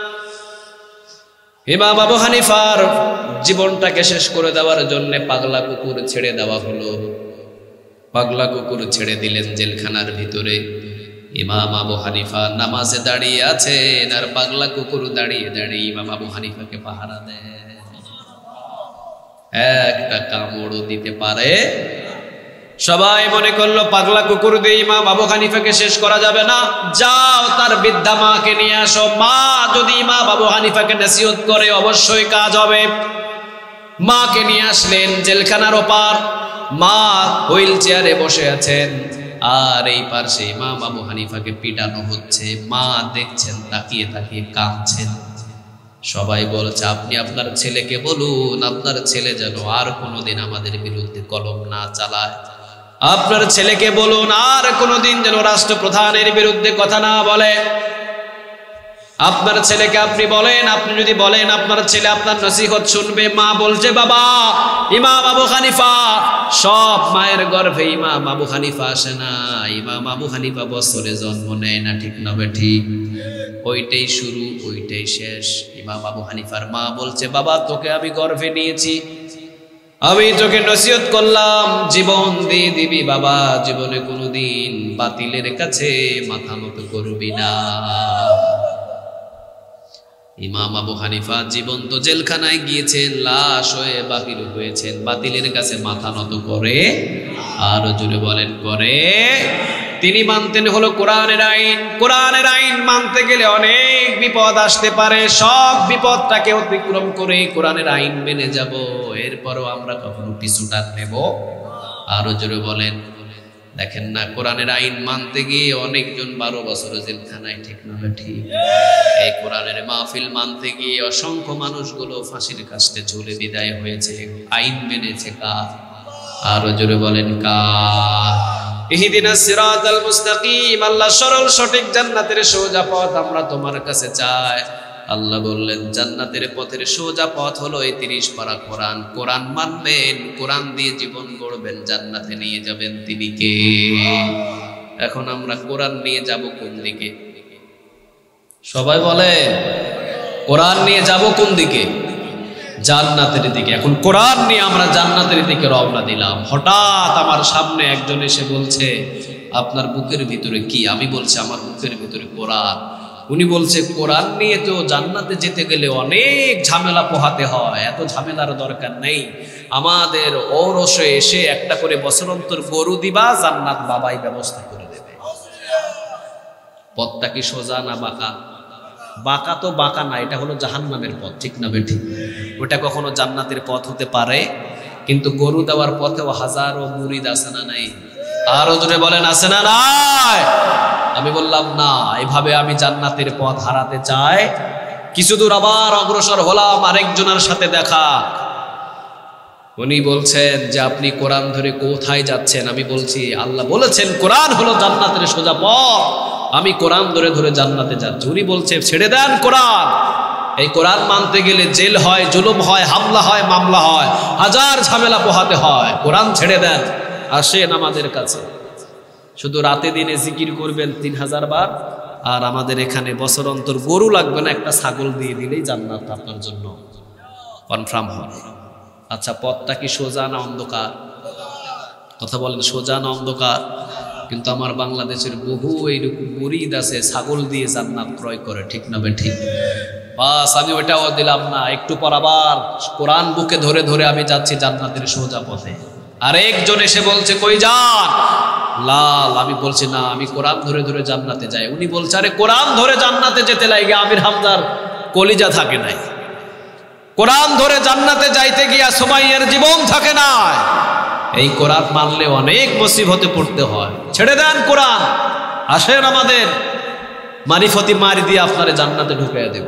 ইমাম আবু হানিফার জীবনটাকে শেষ করে দেওয়ার জন্য পাগলা কুকুর ছেড়ে দেওয়া হলো। পাগলা কুকুর ছেড়ে দিলেন জেলখানার ভিতরে। ইমাম আবু হানিফা নামাজে দাঁড়িয়ে আছেন, আর পাগলা কুকুর দাঁড়িয়ে দাঁড়িয়ে ইমাম আবু হানিফাকে পাহারা দেয়। একটা কামড়ও দিতে পারে সবাই মনে করলো পাগলা কুকুর দিয়ে ইমাম আবু হানিফাকে শেষ করা যাবে না, যাও তার বৃদ্ধা মাকে নিয়ে আসো, মা যদি ইমাম আবু হানিফাকে নসিহত করে অবশ্যই কাজ হবে। মাকে নিয়ে আসলেন জেলখানার ওপার, মা হুইল চেয়ারে বসে আছেন আর এই পাশে ইমাম আবু হানিফাকে পিটানো হচ্ছে, মা দেখছেন তাকিয়ে তাকিয়ে কাঁদছেন। সবাই বলছে আপনি আপনার ছেলেকে বলুন আপনার ছেলে যেন আর কোনোদিন আমাদের বিরুদ্ধে কলম না চালায়, আপনার ছেলেকে বলুন আর কোনোদিন যেন রাষ্ট্রপ্রধানের বিরুদ্ধে কথা না বলে। আপনার ছেলেকে আপনি বলেন, আপনি যদি বলেন আপনার ছেলে আপনার নসিহত শুনবে। মা বলছে বাবা ইমাম আবু হানিফা, সব মায়ের গর্ভে ইমাম আবু হানিফা আসে না, ইমাম আবু হানিফা বছরে জন্ম নেয় না, ঠিক না ঠিক? ওইটাই শুরু ওইটাই শেষ। ইমাম আবু হানিফার মা বলছে বাবা তোকে আমি গর্ভে নিয়েছি, আমি তোকে নসিহত করলাম জীবন দিয়ে দিবি বাবা, জীবনে কোনোদিন বাতিলের কাছে মাথা নত করবি না। ইমাম আবু হানিফা জীবন্ত জেলখানায় গিয়েছেন, লাশ হয়ে বাহির হয়েছেন, বাতিলের কাছে মাথা নত করে, আরো জোরে বলেন করে। তিনি মানতেন হলো কোরআনের আইন। কোরআনের আইন মানতে গেলে অনেক বিপদ আসতে পারে, সব বিপদটাকে অতিক্রম করে কোরআনের আইন মেনে যাব, এরপরও আমরা কখনো পিছুটান নেব? আরো জোরে বলেন। দেখেন না কোরআনের আইন মানতে গিয়ে অনেকজন 12 বছর জেলখানায়, ঠিক না ঠিক? এই কোরআনের মাহফিল মানতে গিয়ে অসংখ্য মানুষগুলো ফাঁসির কাস্টে ঝুলে বিদায় হয়েছে। আইন মেনেছে কার? আরো জোরে বলেন কার? ইহদিনাস সিরাতাল মুস্তাকিম, আল্লাহ সরল সঠিক জান্নাতের সোজা পথ আমরা তোমার কাছে চাই। আল্লাহ বললেন জান্নাতের পথের সোজা পথ হলো এই 30 পারা কোরআন। কোরআন মানবেন, কোরআন দিয়ে জীবন গড়বেন, জান্নাতে নিয়ে যাবেন তিনি কে? এখন আমরা কোরআন নিয়ে যাব কোন দিকে? সবাই বলে কোরআন নিয়ে যাব কোন দিকে? জান্নাতের দিকে। এখন কোরআন নিয়ে আমরা জান্নাতের দিকে রওনা দিলাম। হঠাৎ আমার সামনে একজন এসে বলছে আপনার বুকের ভিতরে কি? আমি বলছি আমার বুকের ভিতরে কোরআন। উনি বলছে কোরআন নিয়ে তো জান্নাতে যেতে গেলে অনেক ঝামেলা পোহাতে হয়, এত ঝামেলার দরকার নেই, আমাদের ঔরসে এসে একটা করে বছর অন্তর গরু দিবা, জান্নাত বাবাই ব্যবস্থা করে দেবে। পথটা কি সোজা না বাঁকা? বাঁকা তো বাঁকা না, এটা হলো জাহান্নামের পথ, ঠিক না বেঠিক? ওটা কখনো জান্নাতের পথ হতে পারে? কিন্তু গরু দেওয়ার পথেও হাজারো মুরিদ আছে না নাই? আরো জোরে বলেন আছে না নাই? আমি বললাম না, এভাবে আমি জান্নাতের পথ হারাতে চাই। কিছু দূর আবার অগ্রসর হলাম, আরেকজনের সাথে দেখা। উনি বলছেন যে আপনি কোরআন ধরে কোথায় যাচ্ছেন? আমি বলছি আল্লাহ বলেছেন কোরআন হলো জান্নাতের সোজা পথ, আমি কোরআন ধরে ধরে জান্নাতে যাচ্ছি। উনি বলছে ছেড়ে দেন কোরআন, এই কোরআন মানতে গেলে জেল হয়, জুলুম হয়, হামলা হয়, মামলা হয়, হাজার ঝামেলা পোহাতে হয়, কোরআন ছেড়ে দেন, আসেন আমাদের কাছে। শুধু রাতে দিনে জিকির করবেন 3000 বার, আর আমাদের এখানে বছর অন্তর গরু লাগবে না, একটা ছাগল দিয়ে দিলেই জান্নাত আপনার জন্য কনফার্ম হয়। আচ্ছা পথটা কি সোজা না অন্ধকার? কথা বলেন সোজা না অন্ধকার? কিন্তু আমার বাংলাদেশের বহু এইরকম মুরিদ আছে ছাগল দিয়ে জান্নাত ক্রয় করে, ঠিক না ঠিক? বাস আমি ওইটাও দিলাম না, একটু পর আবার কোরআন বুকে ধরে ধরে আমি যাচ্ছি জান্নাতের সোজা পথে। আর একজন এসে বলছে কই যান? লাল। আমি বলছি না, আমি কোরআন ধরে ধরে জান্নাতে যাই। উনি বলছে আরে কোরআন ধরে জান্নাতে যেতে লাগে আমির হামজার কলিজা থাকে নাই, কোরআন ধরে জান্নাতে যাইতে গিয়া সুমাইয়ার জীবন থাকে না। এই কোরআন মানলে অনেক মুসিবতে পড়তে হয়। ছেড়ে দেন কোরআন, আসেন আমাদের মারিফতি মারি দিয়ে আপনারে জান্নাতে ঢুকাইয়া দেব।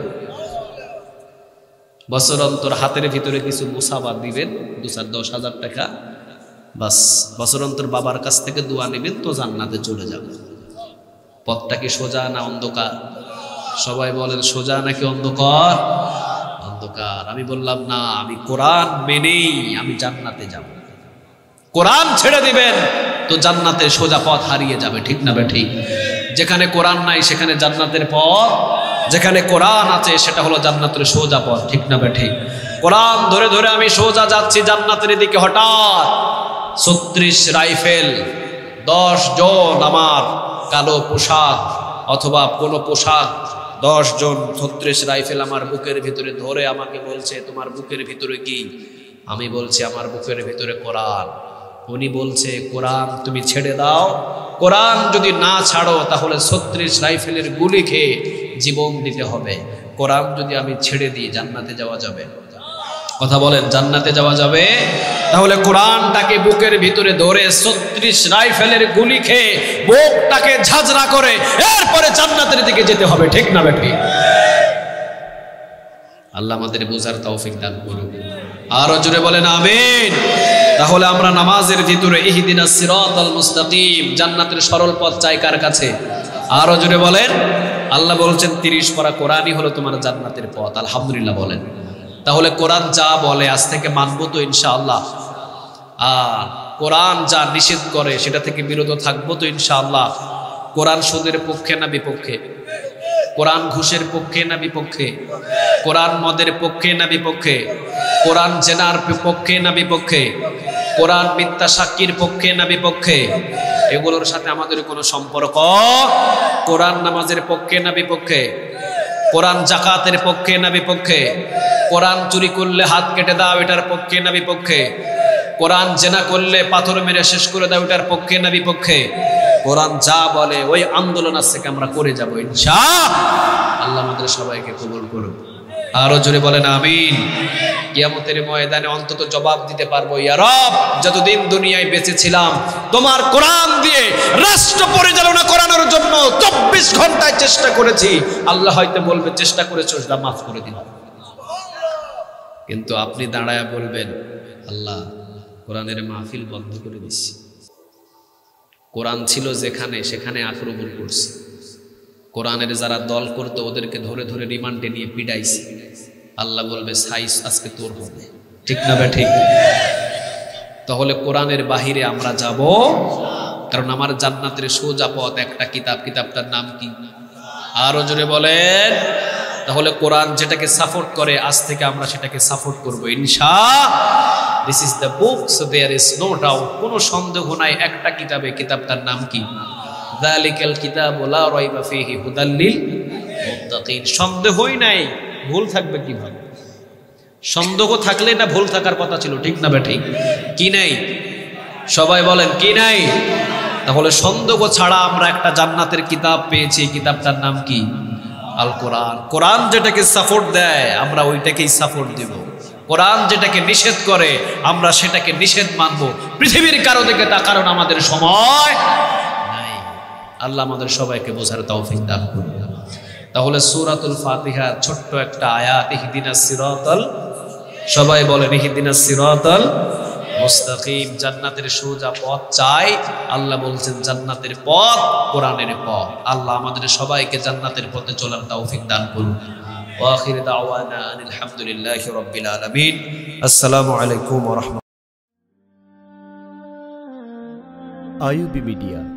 বছর অন্তর হাতের ভিতরে কিছু মুসাফা দিবেন, 2-10,000 টাকা, বাস বছর অন্তর বাবার কাছ থেকে দোয়া নেবেন তো জান্নাতে চলে যাবে। পথটা কি সোজা না অন্ধকার? সবাই বলেন সোজা নাকি অন্ধকার? অন্ধকার। আমি বললাম না, আমি কোরআন মেনেই আমি জান্নাতে যাব। কোরআন ছেড়ে দিবেন তো জান্নাতের সোজা পথ হারিয়ে যাবে, ঠিক না ঠিক? যেখানে কোরআন নাই সেখানে জান্নাতের পথ, যেখানে কোরআন আছে সেটা হলো জান্নাতের সোজা পথ, ঠিক না ঠিক? কোরআন ধরে ধরে আমি সোজা যাচ্ছি জান্নাতের দিকে। হঠাৎ 36 রাইফেল 10 জন আমার কালো পোশাক অথবা কোনো পোশাক 10 জন 36 রাইফেল আমার বুকের ভিতরে ধরে আমাকে বলছে তোমার বুকের ভিতরে কি? আমি বলছি আমার বুকের ভিতরে কোরআন। উনি বলছে কোরআন তুমি ছেড়ে দাও, কোরআন যদি না ছাড়ো তাহলে 36 রাইফেলের গুলি খেয়ে জীবন দিতে হবে। কোরআন যদি আমি ছেড়ে দিই জান্নাতে যাওয়া যাবে? কথা বলেন, জান্নাতে যাওয়া যাবে? তাহলে কোরআনটাকে বুকের ভিতরে ধরে 36 রাইফেলের গুলি খেয়ে বুকটাকে ঝাঁঝরা করে এরপরে জান্নাতের দিকে যেতে হবে, ঠিক না বেঠি? আল্লাহ আমাদের বুঝার তৌফিক দান করুন। আরো জোরে বলেন আমিন। তাহলে আমরা নামাজের ভিতরে ইহদিনাস সিরাতাল মুস্তাকিম, জান্নাতের সরল পথ চাই কার কাছে? আরো জোরে বলেন। আল্লাহ বলছেন 30 পারা কোরআনই হলো তোমার জান্নাতের পথ। আলহামদুলিল্লাহ বলেন। তাহলে কোরআন যা বলে আজ থেকে মানবো তো ইনশাআল্লাহ? আর কোরআন যা নিষেধ করে সেটা থেকে বিরত থাকবো তো ইনশাআল্লাহ? কোরআন সুদের পক্ষে না বিপক্ষে? কোরআন ঘুষের পক্ষে না বিপক্ষে? কোরআন মদের পক্ষে না বিপক্ষে? কোরআন জেনার পক্ষে না বিপক্ষে? কোরআন মিথ্যা সাক্ষীর পক্ষে না বিপক্ষে? এগুলোর সাথে আমাদের কোনো সম্পর্ক? কোরআন নামাজের পক্ষে না বিপক্ষে? কোরআন জাকাতের পক্ষে না বিপক্ষে? কোরআন চুরি করলে হাত কেটে দাও এটার পক্ষে না বিপক্ষে? কোরআন জেনা করলে পাথর মেরে শেষ করে দাও এটার পক্ষে না বিপক্ষে? কোরআন যা বলে ওই আন্দোলন আজকে আমরা করে যাব ইনশাআল্লাহ। আল্লাহ আমাদের সবাইকে কবুল করুন। আরো জোরে বলেন আমিন। কিয়ামতের ময়দানে অন্তত জবাব দিতে পারবো, ইয়া রব যতদিন দুনিয়ায় বেঁচে ছিলাম তোমার কোরআন দিয়ে রাষ্ট্র পরিচালনা করানোর জন্য 24 ঘন্টায় চেষ্টা করেছি। আল্লাহ হয়তো বলবে চেষ্টা করেছো, সেটা মাফ করে দিলাম। কিন্তু আপনি দাঁড়ায় বলবেন আল্লাহ কোরআনের মাহফিল বন্ধ করে দিচ্ছি, কোরআন ছিল যেখানে সেখানে আক্রমণ করছে, কোরআনের যারা দল করতো ওদেরকে ধরে ধরে রিমান্ডে নিয়ে পিটাইছে। আল্লাহ বলবে সাইজ আজকে তোর হবে, ঠিক না বে ঠিক? তাহলে কোরআনের বাহিরে আমরা যাব, কারণ আমার জান্নাতের সোজা পথ একটা কিতাব, কিতাবটার নাম কি? আরো জোরে বলেন। তাহলে কোরআন যেটাকে সাপোর্ট করে আজ থেকে আমরা সেটাকে সাপোর্ট করব ইনশাআল্লাহ। This is the book, so there is no doubt, কোনো সন্দেহ নাই একটা কিতাবে, কিতাবটার নাম কি? যালিকাল কিতাবু লা রাইবা ফীহি হুদাল লিল মুত্তাকিন। সন্দেহই নাই, ভুল থাকবে কিভাবে? সন্দেহ থাকলে না ভুল থাকার কথা ছিল, ঠিক না বেঠিক? কি নাই? সবাই বলেন কি নাই? তাহলে সন্দেহ ছাড়া আমরা একটা জান্নাতের কিতাব পেয়েছি, কিতাবটার নাম কি? আল কোরআন। কোরআন যেটাকে সাপোর্ট দেয় আমরা ওইটাকেই সাপোর্ট দেব, কোরআন যেটাকে নিষেধ করে আমরা সেটাকে নিষেধ মানব। পৃথিবীর কারো দিকে তা কারণ আমাদের সময় নাই। আল্লাহ আমাদের সবাইকে বোঝার তৌফিক দান করুন। তাহলে সূরাতুল ফাতিহা ছোট্ট একটা আয়াত, ইহদিনাস সিরাতাল, সবাই বলেন ইহদিনাস সিরাতাল মুস্তাকিম, জান্নাতের সোজা পথ চাই। আল্লাহ বলছেন জান্নাতের পথ কোরআনের পথ। আল্লাহ আমাদের সবাইকে জান্নাতের পথে চলার তৌফিক দান করুন। ওয়া আখির দাওয়ানা আনিল হামদুলিল্লাহি রাব্বিল আলামিন। আসসালামু আলাইকুম ওয়া রাহমাতুল্লাহ। IUB media